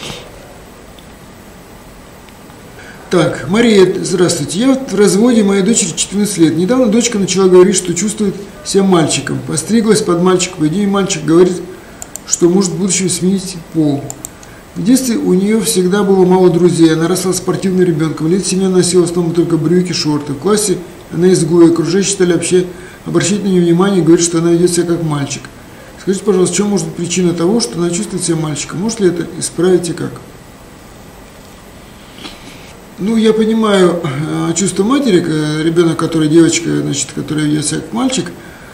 Так, Мария, здравствуйте. Я в разводе, моей дочери 14 лет. Недавно дочка начала говорить, что чувствует себя мальчиком. Постриглась под мальчика. По идее, мальчик говорит, что может в будущем сменить пол. В детстве у нее всегда было мало друзей. Она росла спортивным ребенком. Лет 7 носила в основном только брюки, шорты. В классе она изгоя. Окружающие стали вообще обращать на нее внимание и говорить, что она ведет себя как мальчик. Скажите, пожалуйста, в чем может быть причина того, что она чувствует себя мальчиком? Может ли это исправить и как? Ну, я понимаю чувство матери, ребенок, который девочка, значит, которая ведет себя как мальчик.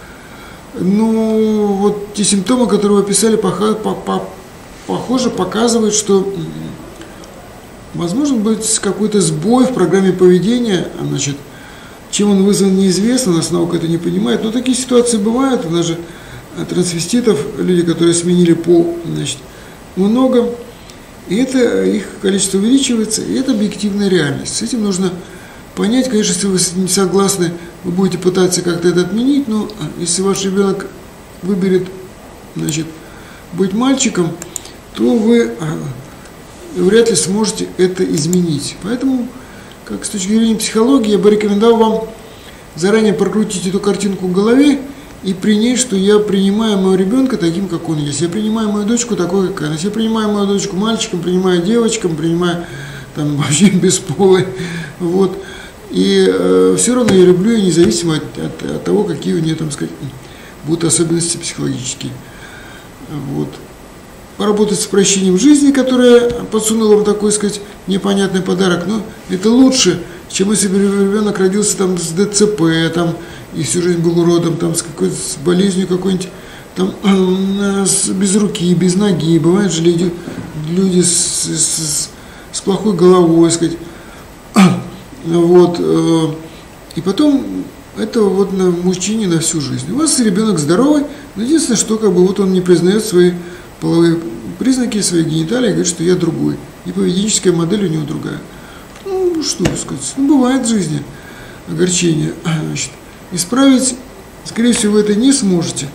Ну, вот те симптомы, которые вы описали, похоже, показывают, что возможно быть какой-то сбой в программе поведения, значит, чем он вызван, неизвестно, у нас наука это не понимает, но такие ситуации бывают, у нас же трансвеститов, люди, которые сменили пол, значит, много, и это их количество увеличивается, и это объективная реальность. С этим нужно понять, конечно, если вы не согласны, вы будете пытаться как-то это отменить, но если ваш ребенок выберет, значит, быть мальчиком, то вы вряд ли сможете это изменить. Поэтому, как с точки зрения психологии, я бы рекомендовал вам заранее прокрутить эту картинку в голове и принять, что я принимаю моего ребенка таким, как он есть. Я принимаю мою дочку такой, как она. Я принимаю мою дочку мальчиком, принимаю девочком, принимаю там, вообще бесполой. Вот. И все равно я люблю ее, независимо от того, какие у нее, там сказать, будут особенности психологические. Вот. Поработать с прощением жизни, которая подсунула вам такой, сказать, непонятный подарок, но это лучше, чем если бы ребенок родился там с ДЦП, там, и всю жизнь был уродом, там, с болезнью какой-нибудь, там, без руки, без ноги. Бывают же люди с плохой головой, сказать. Вот. И потом это вот на мужчине на всю жизнь. У вас ребенок здоровый, но единственное, что как бы вот он не признает свои половые признаки, свои гениталии, говорит, что я другой. И поведенческая модель у него другая. Ну, что сказать, ну, бывает в жизни огорчение. Значит, исправить, скорее всего, вы это не сможете.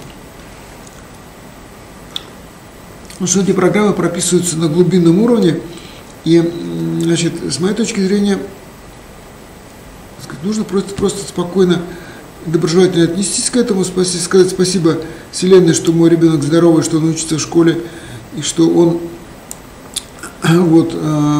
Потому что эти программы прописываются на глубинном уровне. И, значит, с моей точки зрения, сказать, нужно просто спокойно, доброжелательно отнестись к этому, сказать спасибо Вселенной, что мой ребенок здоровый, что он учится в школе, и что он вот,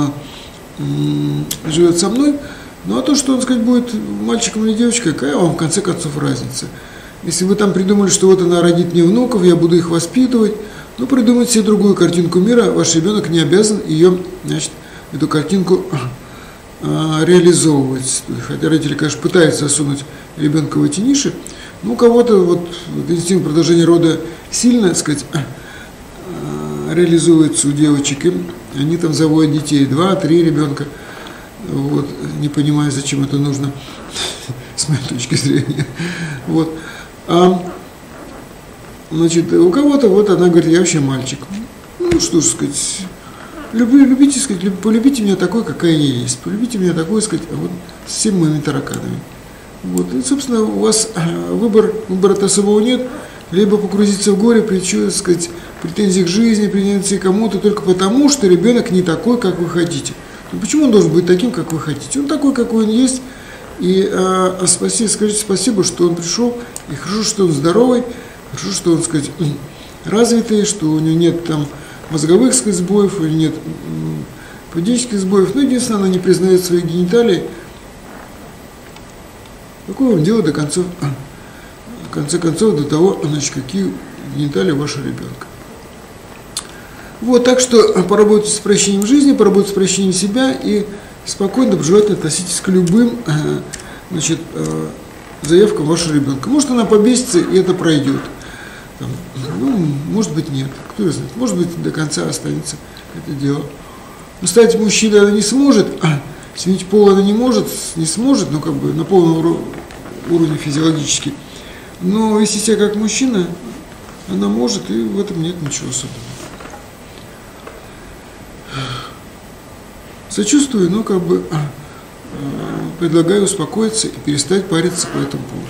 живет со мной. Ну а то, что он, сказать, будет мальчиком или девочкой, какая вам в конце концов разница? Если вы там придумали, что вот она родит мне внуков, я буду их воспитывать, ну придумайте себе другую картинку мира, ваш ребенок не обязан ее, значит, эту картинку реализовывать. Хотя родители, конечно, пытаются засунуть ребенка в эти ниши, но у кого-то вот инстинкт продолжения рода сильно, так сказать, реализуется у девочек, и они там заводят детей, 2-3 ребенка, вот, не понимая, зачем это нужно, с моей точки зрения. Вот. Значит, у кого-то, вот она говорит, я вообще мальчик. Ну, что ж сказать, любите, сказать, полюбите меня такой, какая я есть, полюбите меня такой, сказать, вот, с всеми моими тараканами. Вот. И, собственно, у вас выбора-то особого нет, либо погрузиться в горе, сказать, претензии к жизни, претензии к кому-то, только потому, что ребенок не такой, как вы хотите. Ну, почему он должен быть таким, как вы хотите? Он такой, какой он есть, и скажите спасибо, что он пришел, и хорошо, что он здоровый, хорошо, что он, сказать, развитый, что у него нет там мозговых, сказать, сбоев, или нет поведенческих сбоев. Но единственное, она не признает свои гениталии. Какое вам дело в конце концов, до того, значит, какие гениталии вашего ребенка. Вот, так что поработайте с прощением жизни, поработайте с прощением себя и спокойно, доброжелательно относитесь к любым, значит, заявкам вашего ребенка. Может, она побесится, и это пройдет. Там, ну, может быть, нет. Кто знает. Может быть, до конца останется это дело. Но стать мужчиной она не сможет, сменить пол она не сможет, ну, как бы на полном уровне физиологически. Но вести себя как мужчина она может, и в этом нет ничего особенного. Сочувствую, но как бы предлагаю успокоиться и перестать париться по этому поводу.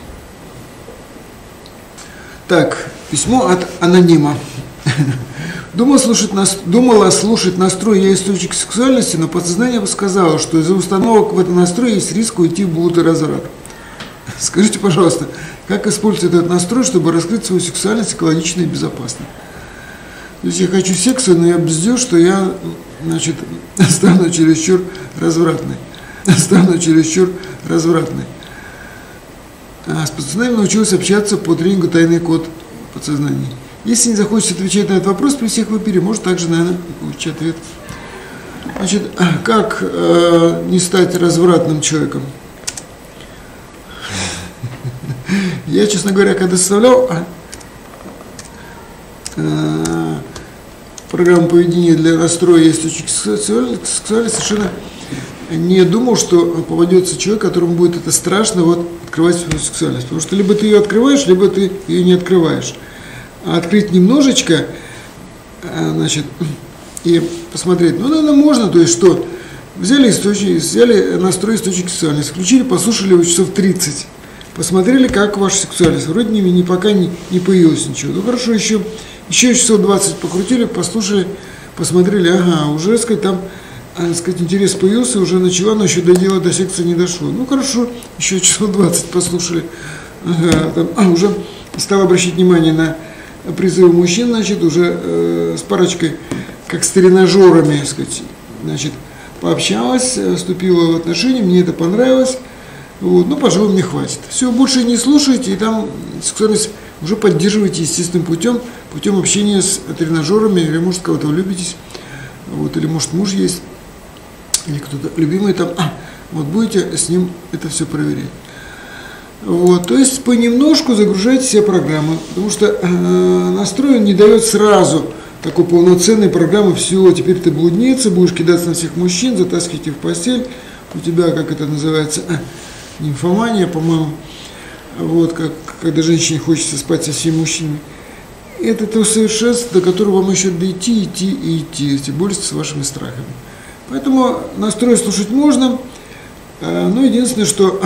Так, письмо от анонима. Думала слушать настрой «Я источник сексуальности», но подсознание сказало, что из-за установок в этом настрое есть риск уйти в блуд и разврат. Скажите, пожалуйста, как использовать этот настрой, чтобы раскрыть свою сексуальность экологично и безопасно? То есть я хочу секса, но я бздю, что я, значит, стану чересчур развратной. С подсознанием научилась общаться по тренингу «Тайный код подсознания». Если не захочется отвечать на этот вопрос при всех в эфире, может также, наверное, получить ответ. Значит, как не стать развратным человеком? Я, честно говоря, когда составлял программу поведения для настроя и источники сексуальности, совершенно не думал, что попадется человек, которому будет это страшно открывать свою сексуальность. Потому что либо ты ее открываешь, либо ты ее не открываешь. А открыть немножечко, значит, и посмотреть, наверное, можно, то есть что, взяли настрой источники сексуальности, включили, послушали его часов 30, посмотрели, как ваша сексуальность, вроде пока не появилось ничего. Ну хорошо, еще часов 20 покрутили, послушали, посмотрели, уже, сказать, там, интерес появился, уже начала, но еще до дела, до секса не дошло. Ну хорошо, еще часов 20 послушали, уже стал обращать внимание на призывы мужчин, значит, уже с парочкой, как с тренажерами, сказать, значит, пообщалась, вступила в отношения, мне это понравилось, пожалуй, мне хватит. Все, больше не слушайте, и там сексуальность уже поддерживайте естественным путем общения с тренажерами, или, может, кого-то вы любитесь, или, может, муж есть, или кто-то любимый там, будете с ним это все проверять. То есть понемножку загружайте себе программы, потому что настрой не дает сразу такой полноценной программы, все, теперь ты блудница, будешь кидаться на всех мужчин, затаскивать их в постель, у тебя, как это называется, нимфомания, по-моему, когда женщине хочется спать со всеми мужчинами. Это то совершенство, до которого вам еще дойти, идти, борется с вашими страхами. Поэтому настрой слушать можно, но единственное, что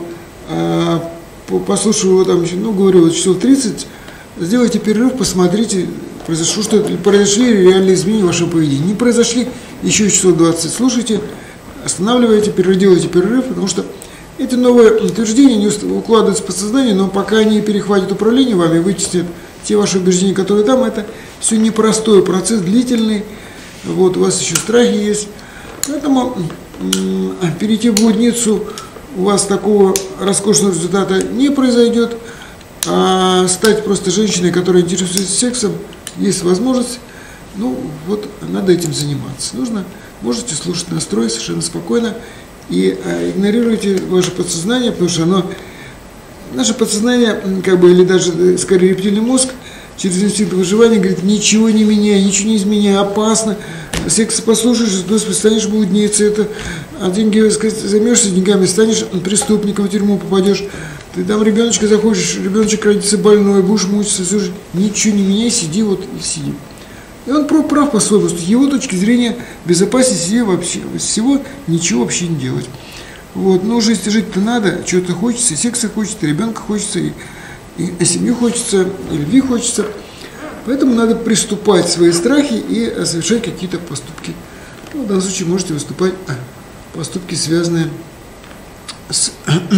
послушав его там, говорю, часов 30, сделайте перерыв, посмотрите, произошли реальные изменения в вашем поведении. Не произошли, еще часов 20 слушайте, останавливайте, делайте перерыв, потому что эти новые утверждения не укладываются в подсознание, но пока они перехватят управление вами, вычистят те ваши убеждения, которые там, это все непростой процесс, длительный, у вас еще страхи есть. Поэтому перейти в блудницу у вас такого роскошного результата не произойдет, а стать просто женщиной, которая интересуется сексом, есть возможность, надо этим заниматься. Можете слушать настрой совершенно спокойно и игнорируйте ваше подсознание, потому что наше подсознание, или даже скорее рептильный мозг, через инстинкт выживания говорит, ничего не меняй, ничего не изменяй, опасно, секс послушаешь, станешь блудницей, а деньги, займешься деньгами, станешь преступником, в тюрьму попадешь, ты там ребеночка захочешь, ребеночек родится больной, будешь мучиться всю жизнь, ничего не меняй, сиди и сиди. И он прав по-своему, с его точки зрения безопаснее себе вообще, всего ничего вообще не делать. Но жить-то надо, чего-то хочется, и секса хочется, и ребенка хочется, и семью хочется, и любви хочется. Поэтому надо приступать свои страхи и совершать какие-то поступки. В данном случае можете выступать поступки, связанные с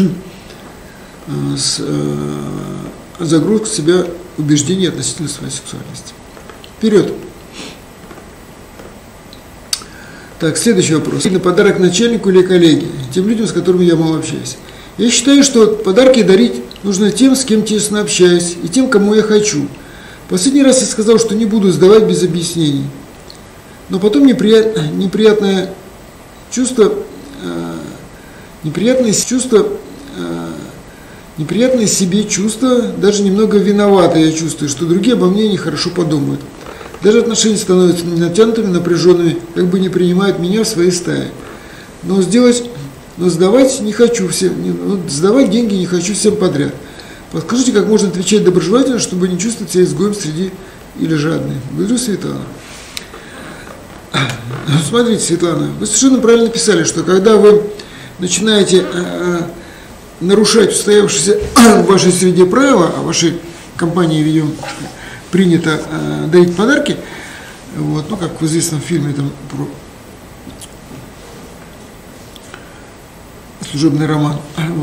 загрузкой в себя убеждений относительно своей сексуальности. Вперед! Так, следующий вопрос. Подарок начальнику или коллеге, тем людям, с которыми я мало общаюсь. Я считаю, что подарки дарить нужно тем, с кем тесно общаюсь, и тем, кому я хочу. Последний раз я сказал, что не буду сдавать без объяснений. Но потом неприятное себе чувство, даже немного виновато я чувствую, что другие обо мне нехорошо подумают. Даже отношения становятся натянутыми, напряженными, как бы не принимают меня в своей стае. Но сдавать не хочу всем, сдавать деньги не хочу всем подряд. Подскажите, как можно отвечать доброжелательно, чтобы не чувствовать себя изгоем среди или жадной. Благодарю, Светлана. Смотрите, Светлана, вы совершенно правильно писали, что когда вы начинаете нарушать устоявшиеся в вашей среде правила, а в вашей компании, видимо, принято дарить подарки, как в известном фильме там, про служебный роман,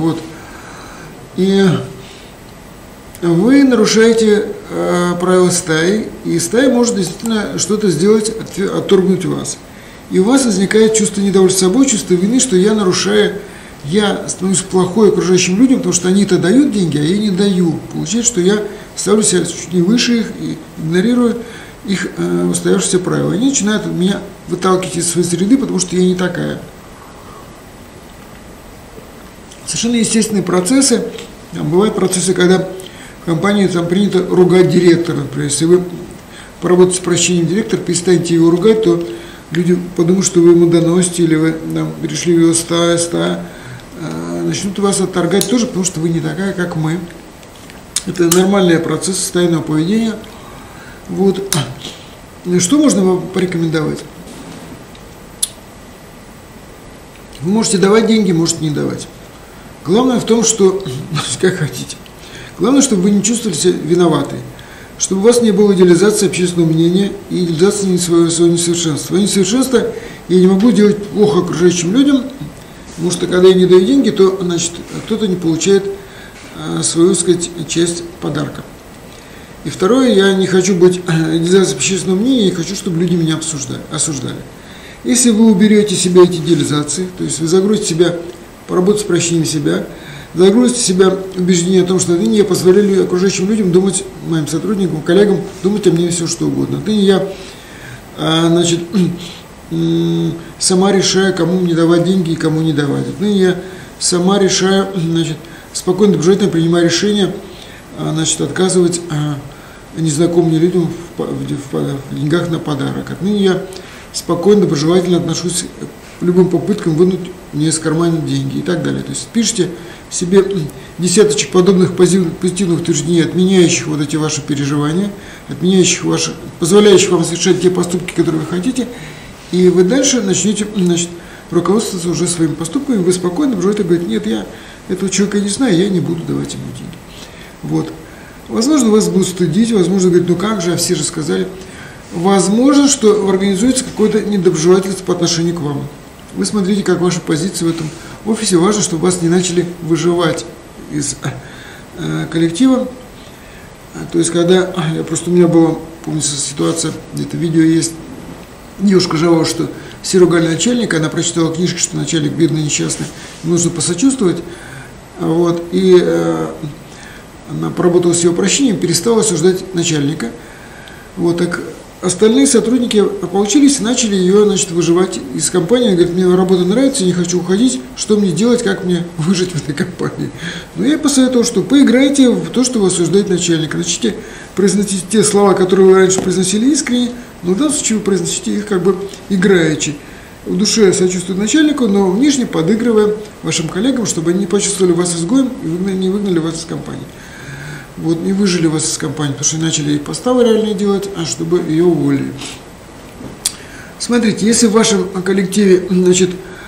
и вы нарушаете правила стаи, и стая может действительно что-то сделать, отторгнуть вас. И у вас возникает чувство недовольства собой, чувство вины, что я нарушаю, я становлюсь плохой окружающим людям, потому что они-то дают деньги, а я не даю. Получается, что я ставлю себя чуть не выше их, и игнорирую, их устоявшиеся правила. Они начинают меня выталкивать из своей среды, потому что я не такая. Совершенно естественные процессы. Бывают процессы, когда в компании принято ругать директора. Например, если вы поработаете с прощением директора, перестанете его ругать, то люди подумают, что вы ему доносите, или вы пришли в его стая, начнут вас отторгать тоже, потому что вы не такая, как мы. Это нормальный процесс стайного поведения. Вот. Что можно вам порекомендовать? Вы можете давать деньги, можете не давать. Главное в том, что, как хотите, главное, чтобы вы не чувствовали себя виноваты, чтобы у вас не было идеализации общественного мнения и идеализации своего несовершенства. Свое несовершенство я не могу делать плохо окружающим людям, потому что когда я не даю деньги, то, значит, кто-то не получает свою, так сказать, часть подарка. И второе, я не хочу быть идеализацией общественного мнения, я не хочу, чтобы люди меня осуждали. Если вы уберете себя эти идеализации, то есть вы загрузите себя, поработать с прощением себя, загрузите себя убеждение о том, что отныне я позволяю окружающим людям думать, моим сотрудникам, коллегам, думать о мне все, что угодно. Отныне я, значит, сама решаю, кому мне давать деньги и кому не давать. Отныне я сама решаю, значит, спокойно, доброжелательно принимаю решение, значит, отказывать незнакомым мне людям в деньгах на подарок. Отныне я спокойно, доброжелательно отношусь к любым попыткам вынуть мне из кармана деньги и так далее. То есть пишите себе десяточек подобных позитивных утверждений, отменяющих вот эти ваши переживания, отменяющих ваши, позволяющих вам совершать те поступки, которые вы хотите, и вы дальше начнете, значит, руководствоваться уже своими поступками, вы спокойно, доброжелательно говорите: нет, я этого человека не знаю, я не буду давать ему деньги. Вот. Возможно, вас будут стыдить, возможно, говорить: ну как же, а все же сказали. Возможно, что организуется какое-то недоброжелательство по отношению к вам. Вы смотрите, как ваша позиция в этом офисе. Важно, чтобы вас не начали выживать из коллектива. То есть, когда, у меня была, помнится, ситуация, где-то видео есть, девушка жаловалась, что все ругали начальника, она прочитала книжки, что начальник бедный, несчастный, нужно посочувствовать. Вот, и она поработала с его прощением, перестала осуждать начальника. Вот, так остальные сотрудники ополчились и начали ее, значит, выживать из компании. Она говорит: мне работа нравится, я не хочу уходить, что мне делать, как мне выжить в этой компании. Но я посоветовал, что поиграйте в то, что вы осуждаете начальника. Начните произносить те слова, которые вы раньше произносили искренне, но в данном случае вы произносите их как бы играючи. В душе сочувствует начальнику, но внешне подыгрывая вашим коллегам, чтобы они не почувствовали вас изгоем и не выгнали вас из компании. Вот, не выжили вас из компании, потому что начали и поставы реальные делать, а чтобы ее уволили. Смотрите, если в вашем коллективе, значит,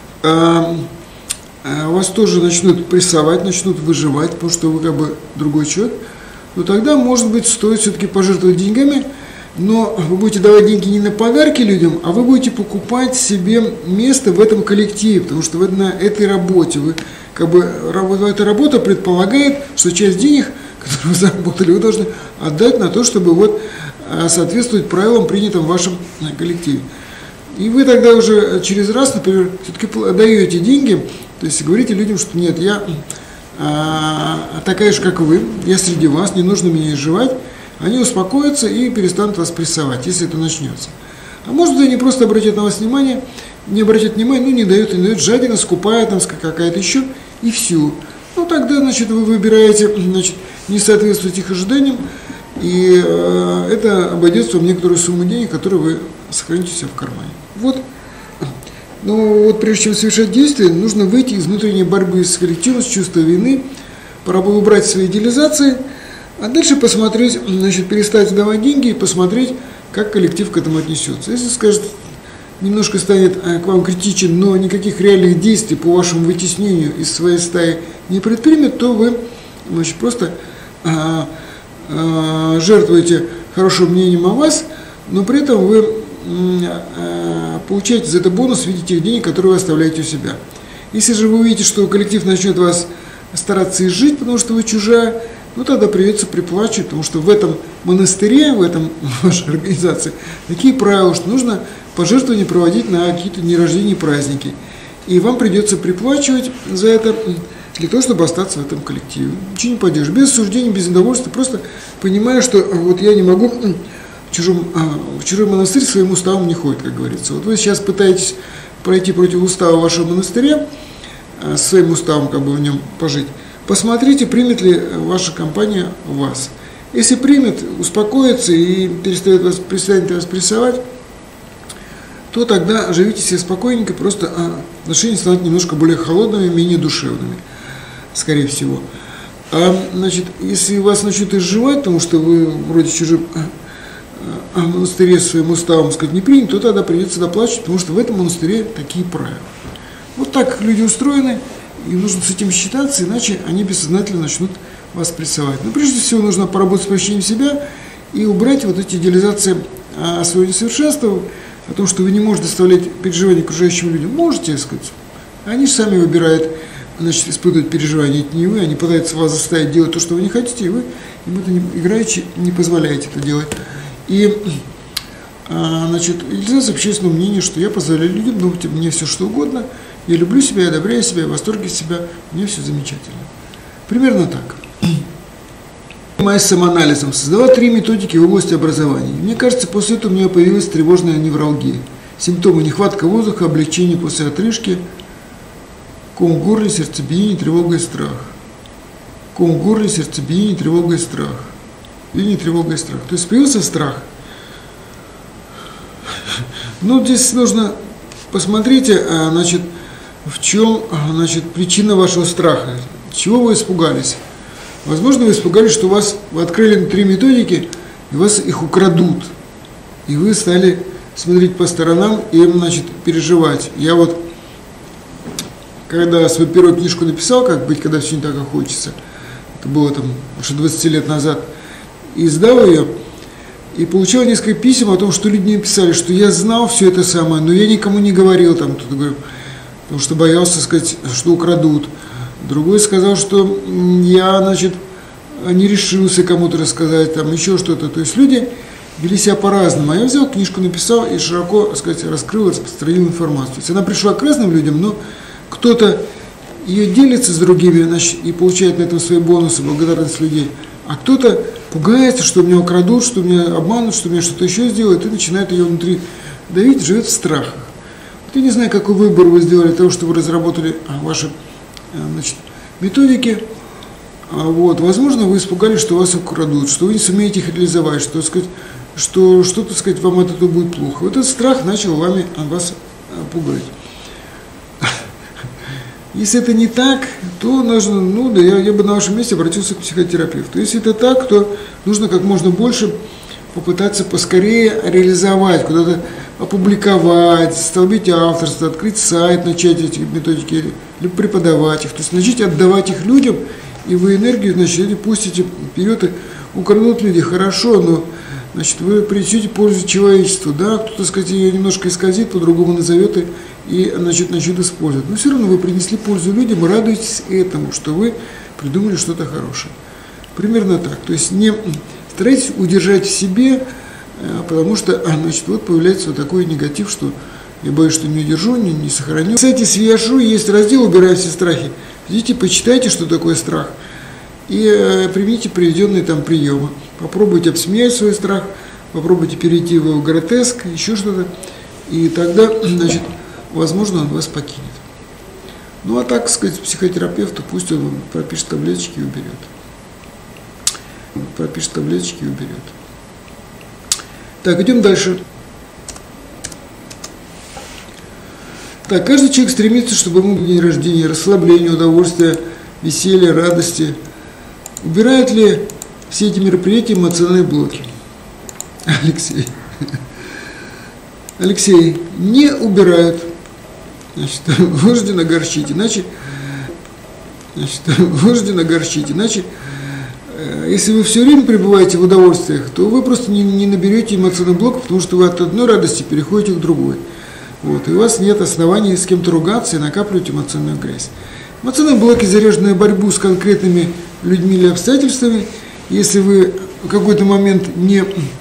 вас тоже начнут прессовать, начнут выживать, потому что вы как бы другой человек, то тогда, может быть, стоит все-таки пожертвовать деньгами, но вы будете давать деньги не на подарки людям, а вы будете покупать себе место в этом коллективе, потому что вы на этой работе, вы как бы, эта работа предполагает, что часть денег, которые вы заработали, вы должны отдать на то, чтобы вот соответствовать правилам, принятым в вашем коллективе. И вы тогда уже через раз, например, все-таки даете деньги, то есть говорите людям, что нет, я такая же, как вы, я среди вас, не нужно меня изживать. Они успокоятся и перестанут вас прессовать, если это начнется. А может быть, они просто обратят на вас внимание, не обратят внимания, ну не дают, жадина, скупая, там какая-то еще, и все. Ну тогда, значит, вы выбираете, значит, не соответствует их ожиданиям, и это обойдется вам некоторую сумму денег, которую вы сохраните себе в кармане. Вот. Но вот прежде чем совершать действия, нужно выйти из внутренней борьбы с коллективом, с чувства вины, пора бы убрать свои идеализации, а дальше посмотреть, значит, перестать давать деньги и посмотреть, как коллектив к этому отнесется. Если скажет, немножко станет к вам критичен, но никаких реальных действий по вашему вытеснению из своей стаи не предпримет, то вы, значит, просто жертвуете хорошим мнением о вас, но при этом вы получаете за это бонус в виде тех денег, которые вы оставляете у себя. Если же вы увидите, что коллектив начнет вас стараться изжить, потому что вы чужая, ну тогда придется приплачивать, потому что в этом монастыре, в вашей организации такие правила, что нужно пожертвования проводить на какие-то дни рождения и праздники. И вам придется приплачивать за это для того, чтобы остаться в этом коллективе. Ничего не поддержишь. Без осуждения, без недовольства, просто понимая, что вот я не могу в чужой монастырь своим уставом не ходит, как говорится. Вот вы сейчас пытаетесь пройти против устава вашего монастыря, своим уставом как бы в нем пожить. Посмотрите, примет ли ваша компания вас. Если примет, успокоится и перестанет вас прессовать, то тогда живите себе спокойненько, просто отношения станут немножко более холодными, менее душевными, скорее всего. Значит, если вас начнут изживать, потому что вы вроде чужим монастыре своим уставом, сказать, не принят, то тогда придется доплачивать, потому что в этом монастыре такие правила. Вот так люди устроены, и нужно с этим считаться, иначе они бессознательно начнут вас прессовать. Но прежде всего нужно поработать с прощением себя и убрать вот эти идеализации своего несовершенства, о том, что вы не можете доставлять переживания окружающим людям. Можете, сказать. Они же сами выбирают, значит, испытывать переживания. Это не вы, они пытаются вас заставить делать то, что вы не хотите, и вы им это играючи не позволяете это делать. И, значит, реализация общественного мнения, что я позволяю людям думать обо мне все, что угодно, я люблю себя, я одобряю себя, я в восторге себя, мне все замечательно. Примерно так. Занимаюсь самоанализом, создала 3 методики в области образования. Мне кажется, после этого у меня появилась тревожная невралгия. Симптомы: нехватка воздуха, облегчение после отрыжки, ком в горле, сердцебиение, тревога и страх. Ком в горле, сердцебиение, тревога и страх. Биение, тревога и страх. То есть появился страх. Ну, здесь нужно, посмотрите, значит, в чем, значит, причина вашего страха. Чего вы испугались? Возможно, вы испугались, что вы открыли 3 методики, и вас их украдут. И вы стали смотреть по сторонам и, значит, переживать. Я вот, когда свою первую книжку написал, как быть, когда все не так, как хочется, это было там уже 20 лет назад, и издал ее, и получил несколько писем о том, что люди мне писали, что я знал все это самое, но я никому не говорил, там, кто-то говорил, потому что боялся сказать, что украдут. Другой сказал, что я, значит, не решился кому-то рассказать, там, еще что-то. То есть люди вели себя по-разному. А я взял книжку, написал и широко, так сказать, раскрыл, распространил информацию. То есть она пришла к разным людям, но кто-то ее делится с другими, значит, и получает на этом свои бонусы, благодарность людей. А кто-то пугается, что меня украдут, что меня обманут, что меня что-то еще сделают, и начинает ее внутри давить, живет в страхах. Вот я не знаю, какой выбор вы сделали для того, что вы разработали ваши, значит, методики. Вот. Возможно, вы испугались, что вас украдут, что вы не сумеете их реализовать, что, сказать, что что-то, сказать, вам от этого будет плохо. Вот этот страх начал вас пугать. Если это не так, то нужно, ну да, я бы на вашем месте обратился к психотерапевту. Если это так, то нужно как можно больше попытаться поскорее реализовать, куда-то опубликовать, столбить авторство, открыть сайт, начать эти методики, либо преподавать их. То есть начать отдавать их людям, и вы энергию, значит, пустите вперед, и украдут люди, хорошо, но, значит, вы принесете пользу человечеству, да, кто-то, сказать, ее немножко исказит, по-другому назовет и значит, начнет использовать. Но все равно вы принесли пользу людям, и радуйтесь этому, что вы придумали что-то хорошее. Примерно так. То есть не старайтесь удержать в себе, потому что, значит, вот появляется вот такой негатив, что я боюсь, что не удержу, не сохраню. Кстати, в Свияшу есть раздел «Убираю все страхи». Идите, почитайте, что такое страх, и примите приведенные там приемы. Попробуйте обсмеять свой страх, попробуйте перейти его в гротеск, еще что-то, и тогда, значит, возможно, он вас покинет. Ну, а так, сказать, психотерапевту, пусть он вам пропишет таблеточки и уберет. Пропишет таблеточки и уберет. Так, идем дальше. Так, каждый человек стремится, чтобы ему был день рождения, расслабление, удовольствие, веселье, радости. Убирают ли все эти мероприятия эмоциональные блоки? Алексей, не убирают. Значит, вынужден огорчить, иначе, если вы все время пребываете в удовольствиях, то вы просто не наберете эмоциональных блоков, потому что вы от одной радости переходите к другой. Вот, и у вас нет оснований с кем-то ругаться и накапливать эмоциональную грязь. Эмоциональные блоки заряжены на борьбу с конкретными людьми или обстоятельствами. Если вы в какой-то момент не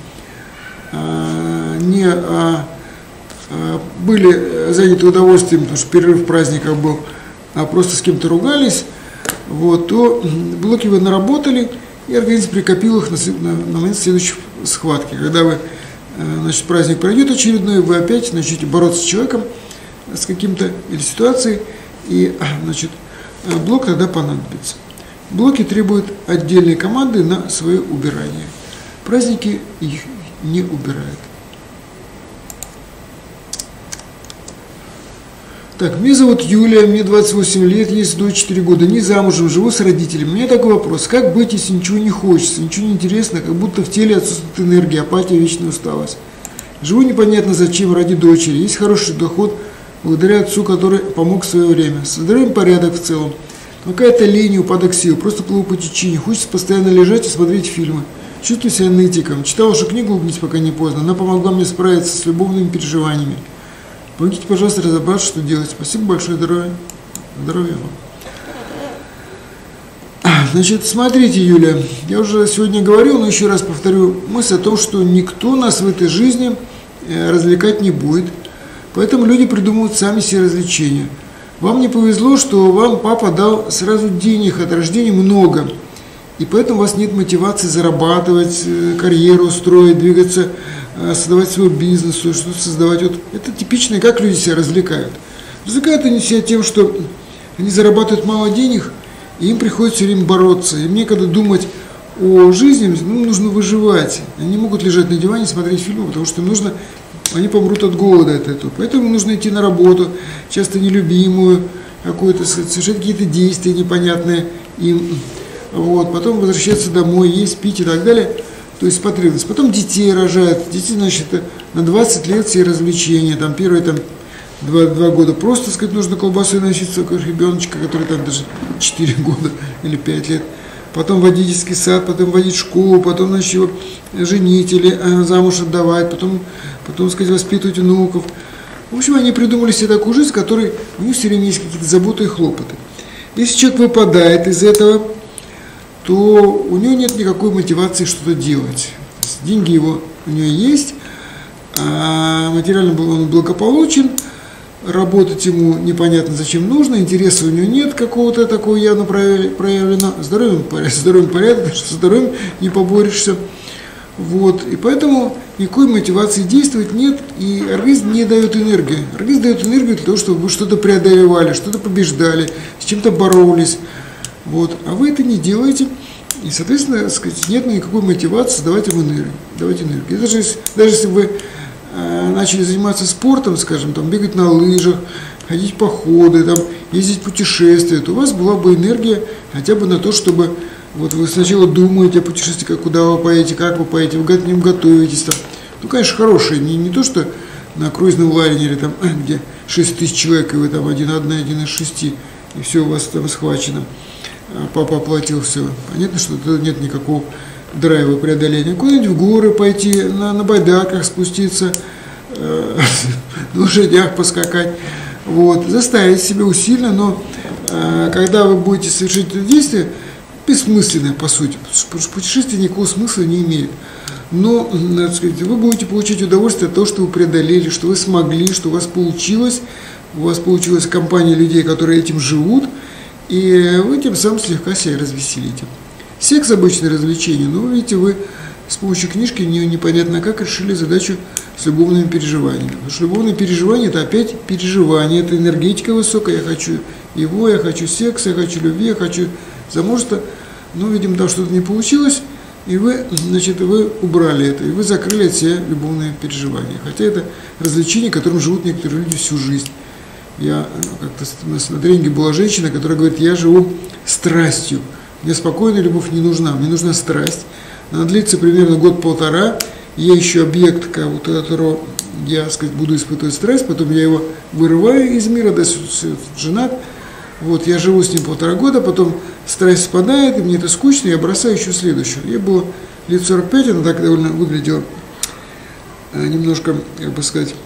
были заняты удовольствием, потому что перерыв в праздниках был, а просто с кем-то ругались, вот, то блоки вы наработали, и организм прикопил их на момент следующей схватки. Когда вы значит, праздник пройдет очередной, вы опять начнете бороться с человеком, с каким-то или ситуацией, и, значит, блок тогда понадобится. Блоки требуют отдельной команды на свое убирание. Праздники их не убирают. Так, меня зовут Юлия, мне 28 лет, есть дочь 4 года, не замужем, живу с родителями. У меня такой вопрос, как быть, если ничего не хочется, ничего не интересно, как будто в теле отсутствует энергия, апатия, вечная усталость. Живу непонятно зачем, ради дочери, есть хороший доход, благодаря отцу, который помог в свое время. Со здоровьем порядок в целом. Какая-то лень, упадок сил, просто плыву по течению, хочется постоянно лежать и смотреть фильмы. Чувствую себя нытиком, читал вашу книгу «Улыбнись, пока не поздно», она помогла мне справиться с любовными переживаниями. Помогите, пожалуйста, разобраться, что делать. Спасибо большое, здоровья вам. Значит, смотрите, Юля, я уже сегодня говорил, но еще раз повторю мысль о том, что никто нас в этой жизни развлекать не будет, поэтому люди придумывают сами себе развлечения. Вам не повезло, что вам папа дал сразу денег от рождения много, и поэтому у вас нет мотивации зарабатывать, карьеру строить, двигаться, создавать свой бизнес, что-то создавать. Вот это типично, как люди себя развлекают. Развлекают они себя тем, что они зарабатывают мало денег, и им приходится все время бороться. Им некогда думать о жизни, им нужно выживать. Они не могут лежать на диване и смотреть фильмы, потому что им нужно, они помрут от голода от этого. Поэтому им нужно идти на работу, часто нелюбимую, какую-то, совершать какие-то действия непонятные им. Вот, потом возвращаться домой, есть, пить и так далее. То есть потребность. Потом детей рожают. Дети, значит, на 20 лет все развлечения. Там первые 2 года просто, так сказать, нужно колбасой носиться, как ребеночка, который там даже 4 года или 5 лет. Потом водить детский сад, потом водить в школу, потом, значит, его женить или замуж отдавать, потом, так сказать, воспитывать внуков. В общем, они придумали себе такую жизнь, в которой у них все время есть какие-то заботы и хлопоты. Если человек выпадает из этого, то у него нет никакой мотивации что-то делать. То есть деньги у него есть, а материально он благополучен, работать ему непонятно зачем нужно, интереса у него нет какого-то такого явно проявлено, здоровьем порядок, со здоровьем не поборешься. Вот. И поэтому никакой мотивации действовать нет, и организм не дает энергию. Организм дает энергию для того, чтобы вы что-то преодолевали, что-то побеждали, с чем-то боролись. Вот. А вы это не делаете, и, соответственно, так сказать, нет никакой мотивации давать им энергию. И даже если вы начали заниматься спортом, скажем, там, бегать на лыжах, ходить в походы, там, ездить в путешествия, то у вас была бы энергия хотя бы на то, чтобы вот вы сначала думаете о путешествии, куда вы поедете, как вы поедете, вы к ним готовитесь. Там. Ну, конечно, хорошие, не то, что на круизном лайнере, там, где 6 тысяч человек, и вы там один из 6, и все у вас там схвачено. Папа оплатил все. Понятно, что тут нет никакого драйва преодоления. Куда-нибудь в горы пойти, на байдарках спуститься, на лошадях поскакать. Вот. Заставить себя усиленно, но когда вы будете совершить это действие, бессмысленное по сути, потому что путешествие никакого смысла не имеет. Но, так сказать, вы будете получать удовольствие от того, что вы преодолели, что вы смогли, что у вас получилась компания людей, которые этим живут, и вы тем самым слегка себя развеселите. Секс – обычное развлечение, но, видите, вы с помощью книжки непонятно как решили задачу с любовными переживаниями. Потому что любовные переживания – это опять переживание, это энергетика высокая, я хочу его, я хочу секса, я хочу любви, я хочу замужества. Но, видимо, там что-то не получилось, и вы, значит, вы убрали это, и вы закрыли от себя любовные переживания. Хотя это развлечение, которым живут некоторые люди всю жизнь. Я как-то на тренинге была женщина, которая говорит, я живу страстью. Мне спокойная любовь не нужна, мне нужна страсть. Она длится примерно 1-1,5. Я ищу объект, у которого я, так сказать, буду испытывать страсть, потом я его вырываю из мира, да, женат. Вот, я живу с ним 1,5 года, потом страсть спадает, и мне это скучно, я бросаю еще следующую. Ей было лет 45, она так довольно выглядела немножко, как бы сказать,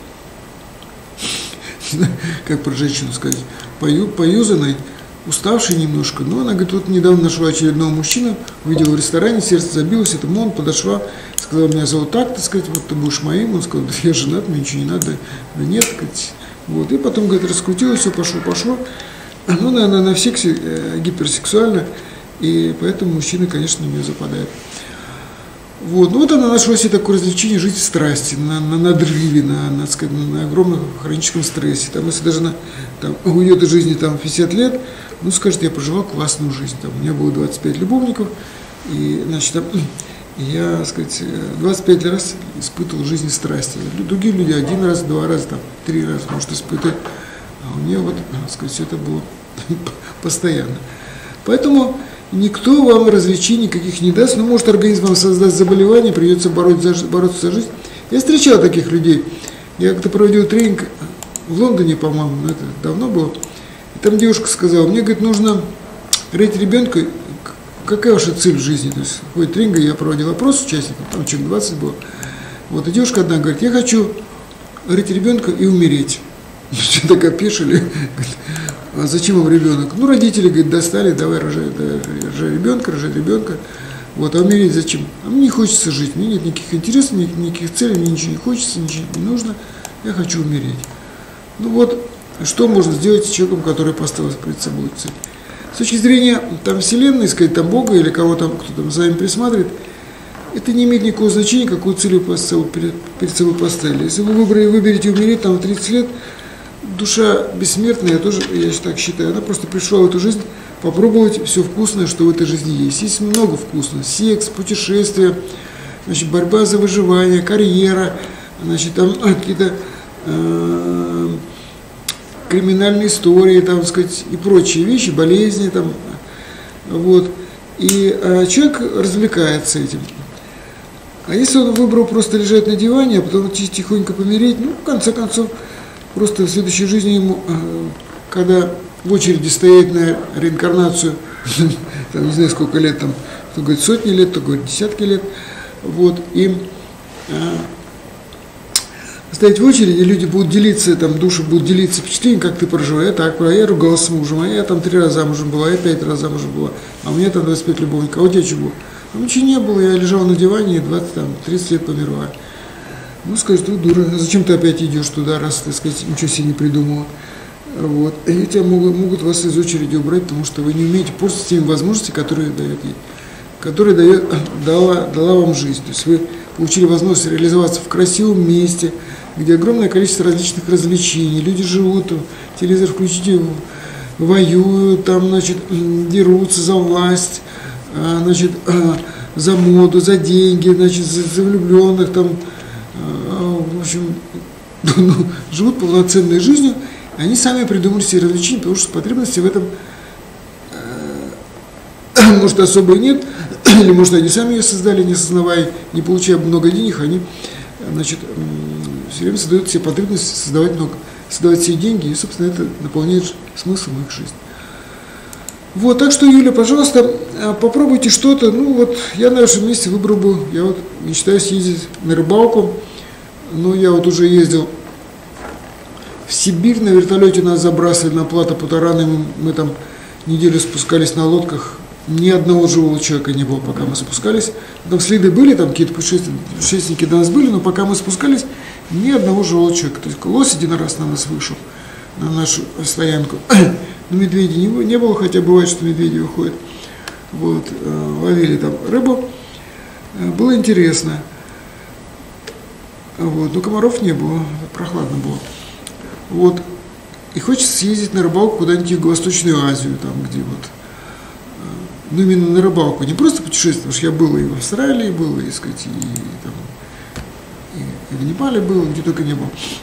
как про женщину сказать, поюзанной, уставшей немножко. Но она говорит, вот недавно нашла очередного мужчину, увидела в ресторане, сердце забилось, это он, подошла, сказала, меня зовут так, так сказать, вот ты будешь моим. Он сказал, да я женат, мне ничего не надо, да нет, так сказать. Вот. И потом, говорит, раскрутилось, все пошло. Ну, она на сексе гиперсексуальна, и поэтому мужчины, конечно, на нее западают. Вот. Ну вот она нашла себе такое развлечение жить в страсти, на надрыве, на огромном хроническом стрессе. Там, если даже уйдет из жизни там, 50 лет, ну скажет, я проживал классную жизнь. Там, у меня было 25 любовников, и значит, там, я, так сказать, 25 раз испытывал жизнь страсти. Другие люди 1 раз, 2 раза, там, 3 раза, может, испытывать. А у меня вот, так сказать, все это было постоянно. Поэтому никто вам развлечений никаких не даст, но может организм вам создаст заболевание, придется бороться за жизнь. Я встречал таких людей. Я как-то проводил тренинг в Лондоне, по-моему, но это давно было. И там девушка сказала, мне, говорит, нужно родить ребенка. Какая ваша цель в жизни? То есть в ходе тренинга я проводил опрос участников, там человек 20 было. Вот, и девушка одна говорит, я хочу родить ребенка и умереть. Все так опешили. А зачем вам ребенок? Ну, родители, говорит, достали, давай рожай ребенка. Вот, а умереть зачем? А мне не хочется жить, мне нет никаких интересов, никаких целей, мне ничего не хочется, ничего не нужно, я хочу умереть. Ну вот, что можно сделать с человеком, который поставил перед собой цель? С точки зрения там, Вселенной, сказать, там, Бога или кого там, кто там за вами присматривает, это не имеет никакого значения, какую цель вы перед собой поставили. Если вы выберете умереть там, в 30 лет, душа бессмертная, я так считаю, она просто пришла в эту жизнь попробовать все вкусное, что в этой жизни есть. Есть много вкусного. Секс, путешествия, значит, борьба за выживание, карьера, значит, там какие-то криминальные истории, там, сказать, и прочие вещи, болезни, там, вот. И человек развлекается этим. А если он выбрал просто лежать на диване, а потом тихонько помереть, ну, в конце концов, просто в следующей жизни ему, когда в очереди стоять на реинкарнацию, там, не знаю, сколько лет, там, кто говорит сотни лет, кто говорит десятки лет, вот, и стоять в очереди, люди будут делиться, там, души будут делиться впечатлением, как ты прожил, я так, я ругалась с мужем, а я там 3 раза замужем была, я 5 раз замужем была, а у меня там 25 любовников, а у тебя что было? А ничего не было, я лежал на диване и 30 лет померла. Ну, скажет, ты дура, зачем ты опять идешь туда, раз, так сказать, ничего себе не придумала. Вот. И тебя могут вас из очереди убрать, потому что вы не умеете пользоваться теми возможностями, которые дала вам жизнь. То есть вы получили возможность реализоваться в красивом месте, где огромное количество различных развлечений, люди живут, телевизор включите, воюют, там, значит, дерутся за власть, значит, за моду, за деньги, значит, за влюбленных, там, в общем, живут полноценной жизнью, и они сами придумали себе развлечения, потому что потребности в этом, может, особо и нет, или, может, они сами ее создали, не осознавая, не получая много денег, они, значит, все время создают себе потребность создавать себе деньги, и, собственно, это наполняет смыслом их жизнь. Вот, так что, Юля, пожалуйста, попробуйте что-то. Ну, вот, я на вашем месте выбрал бы, я вот мечтаю съездить на рыбалку, но я вот уже ездил в Сибирь, на вертолете нас забрасывали на плато Путараны, мы там неделю спускались на лодках, ни одного живого человека не было, пока мы спускались. Там следы были, там какие-то путешественники до нас были, но пока мы спускались, ни одного живого человека. То есть лось 1 раз на нас вышел, на нашу стоянку. Но медведей не было, хотя бывает, что медведи выходят. Вот, ловили там рыбу. Было интересно. Вот, но комаров не было, прохладно было. Вот. И хочется съездить на рыбалку куда-нибудь в Юго-Восточную Азию, там, где вот, ну, именно на рыбалку, не просто путешествовать, потому что я был и в Австралии, был, и, сказать, и в Непале был, где только не был.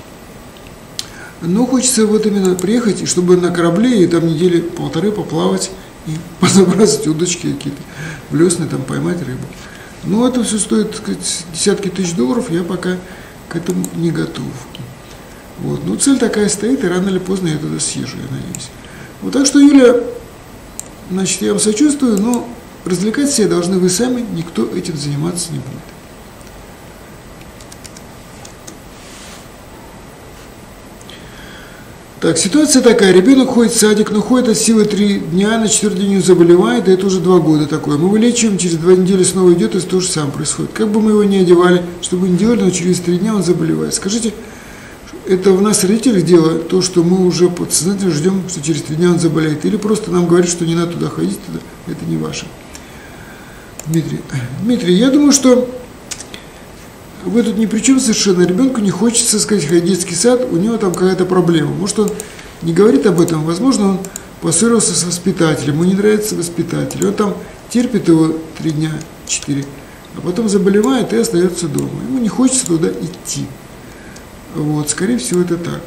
Но хочется вот именно приехать, и чтобы на корабле, и там 1-1.5 недели поплавать, и позабрасывать удочки какие-то, в лесны, там, поймать рыбу. Но это все стоит, так сказать, десятки тысяч долларов, я пока к этому не готов. Вот. Но цель такая стоит, и рано или поздно я туда съезжу, я надеюсь. Вот, так что, Юля, значит, я вам сочувствую, но развлекать себя должны вы сами, никто этим заниматься не будет. Так, ситуация такая, ребенок ходит в садик, но ходит от силы 3 дня, на 4-й день заболевает, и это уже 2 года такое. Мы вылечиваем, через 2 недели снова идет, и то же самое происходит. Как бы мы его ни одевали, что бы ни делали, но через 3 дня он заболевает. Скажите, это в нас, родителях, дело, то, что мы уже подсознательно ждем, что через 3 дня он заболеет, или просто нам говорят, что не надо туда ходить, это не ваше. Дмитрий, я думаю, что вы тут ни при чем совершенно, ребенку не хочется, сказать, ходить в детский сад, у него там какая-то проблема. Может, он не говорит об этом, возможно, он поссорился с воспитателем, ему не нравится воспитатель, он там терпит его 3 дня, 4, а потом заболевает и остается дома. Ему не хочется туда идти. Вот, скорее всего, это так.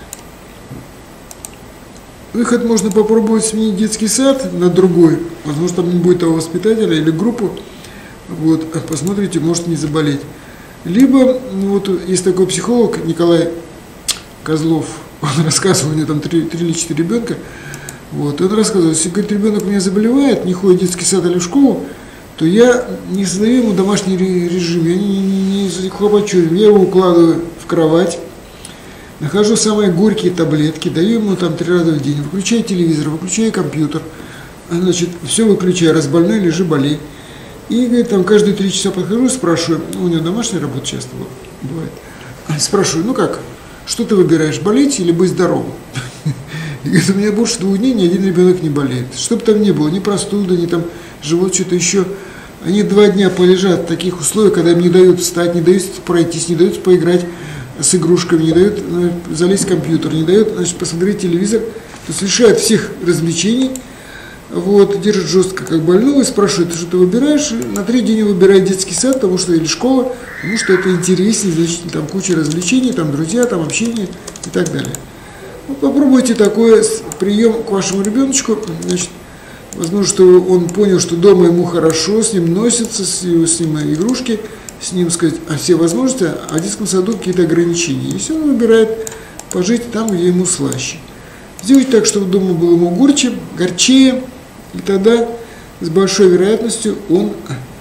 Выход: можно попробовать сменить детский сад на другой, возможно, там не будет того воспитателя или группу, вот, посмотрите, может не заболеть. Либо, вот, есть такой психолог Николай Козлов, он рассказывал, у него там 3 или 4 ребенка, вот, он рассказывал, если, говорит, ребенок у меня заболевает, не ходит в детский сад или в школу, то я не создаю ему домашний режим, я не хлопочу, я его укладываю в кровать, нахожу самые горькие таблетки, даю ему там 3 раза в день, выключаю телевизор, выключаю компьютер, значит, все выключаю, раз больной, лежи, болей. И, говорит, там каждые 3 часа подхожу, спрашиваю, у него домашняя работа часто бывает, спрашиваю, ну как, что ты выбираешь, болеть или быть здоровым? И говорит, у меня больше 2 дней ни один ребенок не болеет. Что бы там ни было, ни простуда, ни там живот, что-то еще. Они 2 дня полежат в таких условиях, когда им не дают встать, не дают пройтись, не дают поиграть с игрушками, не дают залезть в компьютер, не дают, значит, посмотреть телевизор. То есть лишают всех развлечений, вот, держат жестко как больного и спрашивают, что ты выбираешь. На 3 дня выбирает детский сад, потому что, или школа, потому что это интереснее, значит, там куча развлечений, там друзья, там общение и так далее. Вот попробуйте такой прием к вашему ребеночку, значит, возможно, что он понял, что дома ему хорошо, с ним носятся, с ним игрушки, с ним, сказать, все возможности, а в детском саду какие-то ограничения. Если он выбирает пожить там, где ему слаще. Сделать так, чтобы дома было ему горчее, и тогда с большой вероятностью он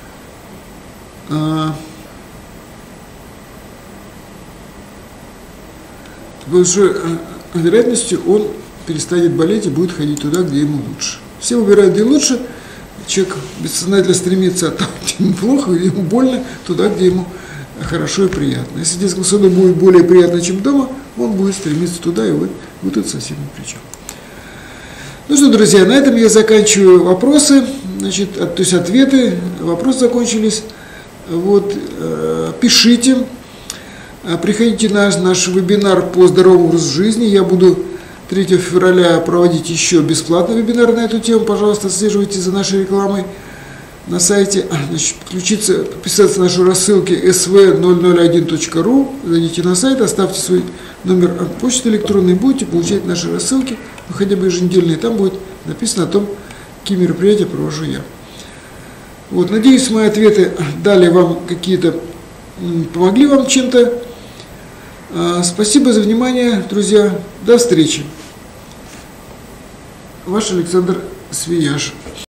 перестанет болеть и будет ходить туда, где ему лучше. Все выбирают, где лучше, человек бессознательно стремится, а там, где ему плохо, или ему больно, туда, где ему хорошо и приятно. Если в детском саду будет более приятно, чем дома, он будет стремиться туда, и вы тут совсем ни при чем. Ну что, друзья, на этом я заканчиваю вопросы, значит, то есть ответы, вопросы закончились. Вот, пишите, приходите на наш вебинар по здоровому образу жизни. Я буду 3 февраля проводить еще бесплатный вебинар на эту тему. Пожалуйста, отслеживайте за нашей рекламой на сайте. Значит, подписаться на нашу рассылку sv001.ru. Зайдите на сайт, оставьте свой номер почты электронной, будете получать наши рассылки, ну, хотя бы еженедельные. Там будет написано о том, какие мероприятия провожу я. Вот, надеюсь, мои ответы дали вам какие-то, помогли вам чем-то. Спасибо за внимание, друзья. До встречи. Ваш Александр Свияж.